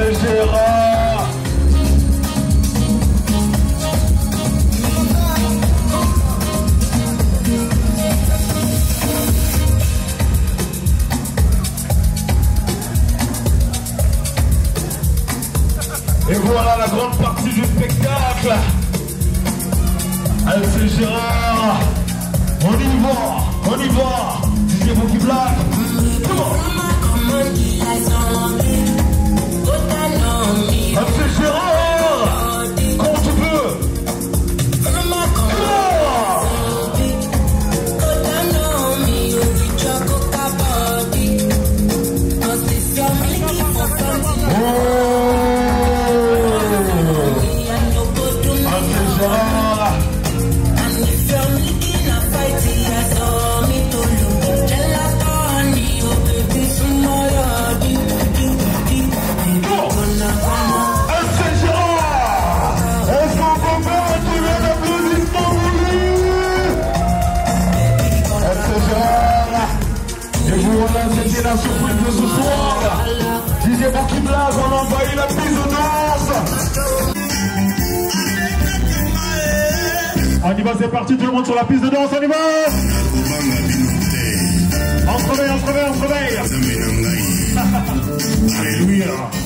c'est Gérard. Et voilà la grande partie du spectacle. Allez, c'est Gérard. On y va. DJ Bookie Black. Allez, c'est Gérard. Quand tu veux. C'était la surprise de ce soir. DJ Bookie Black, on a envahi la piste de danse. On y va, c'est parti, tout le monde sur la piste de danse, on y va. On se réveille. Alléluia.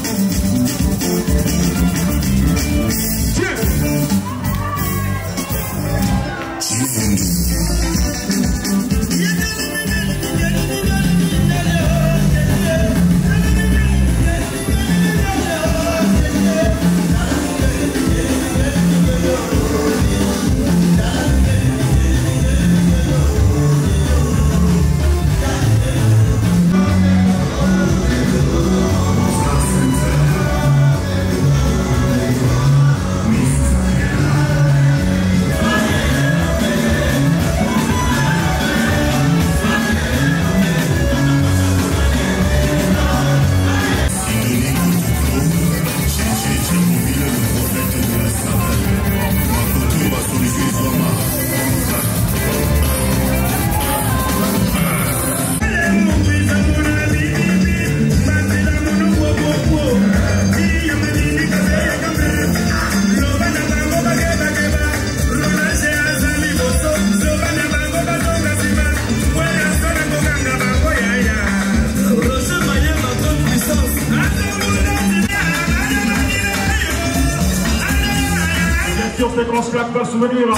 Ces grosses claques peuvent souvenir.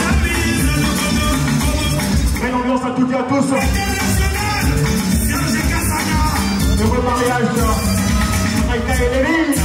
Belle ambiance à toutes et à tous. Heureux mariage. Aïka et Lévi.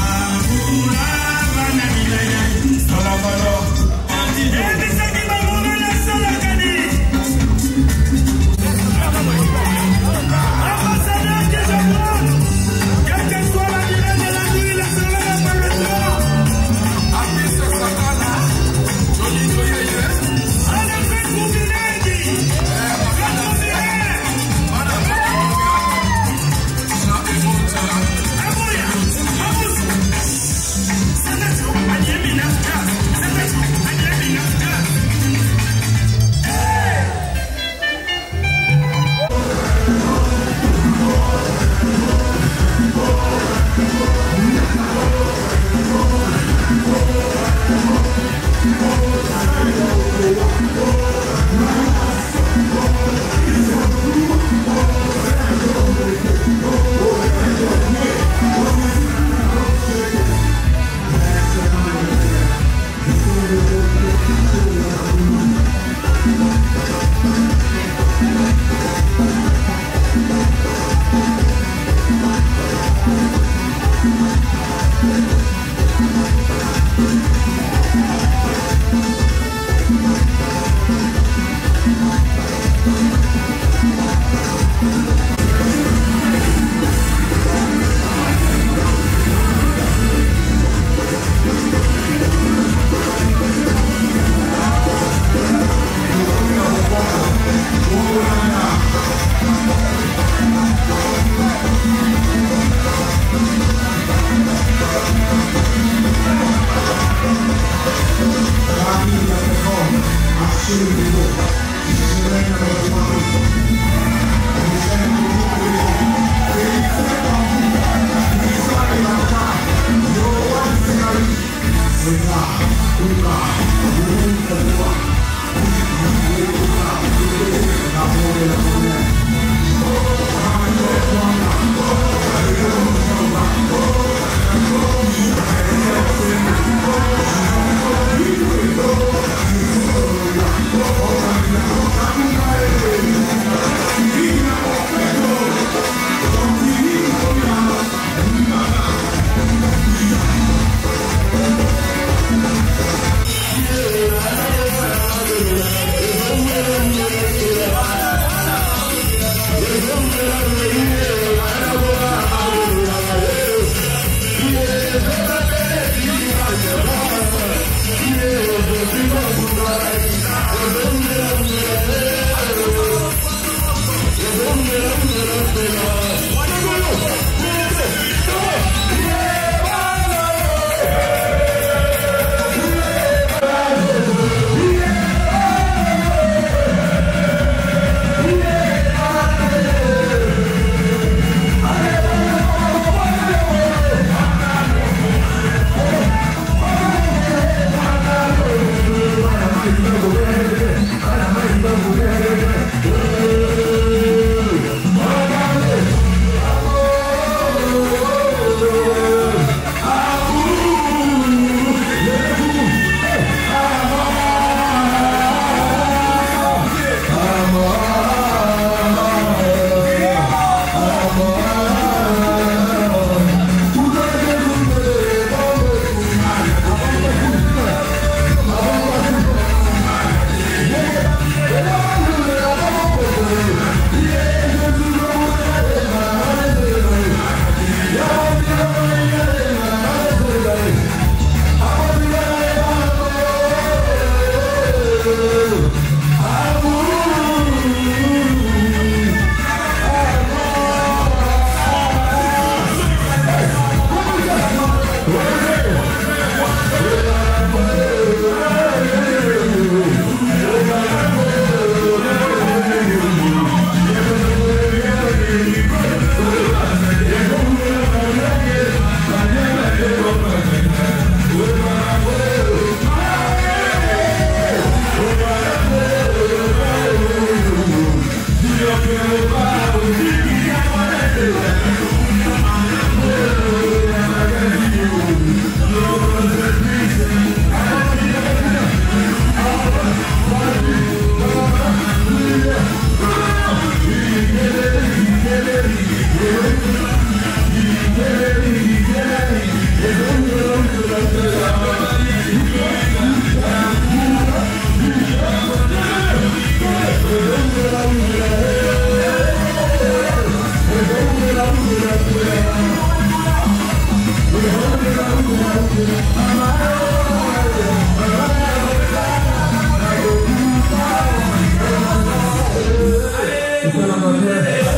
Allez,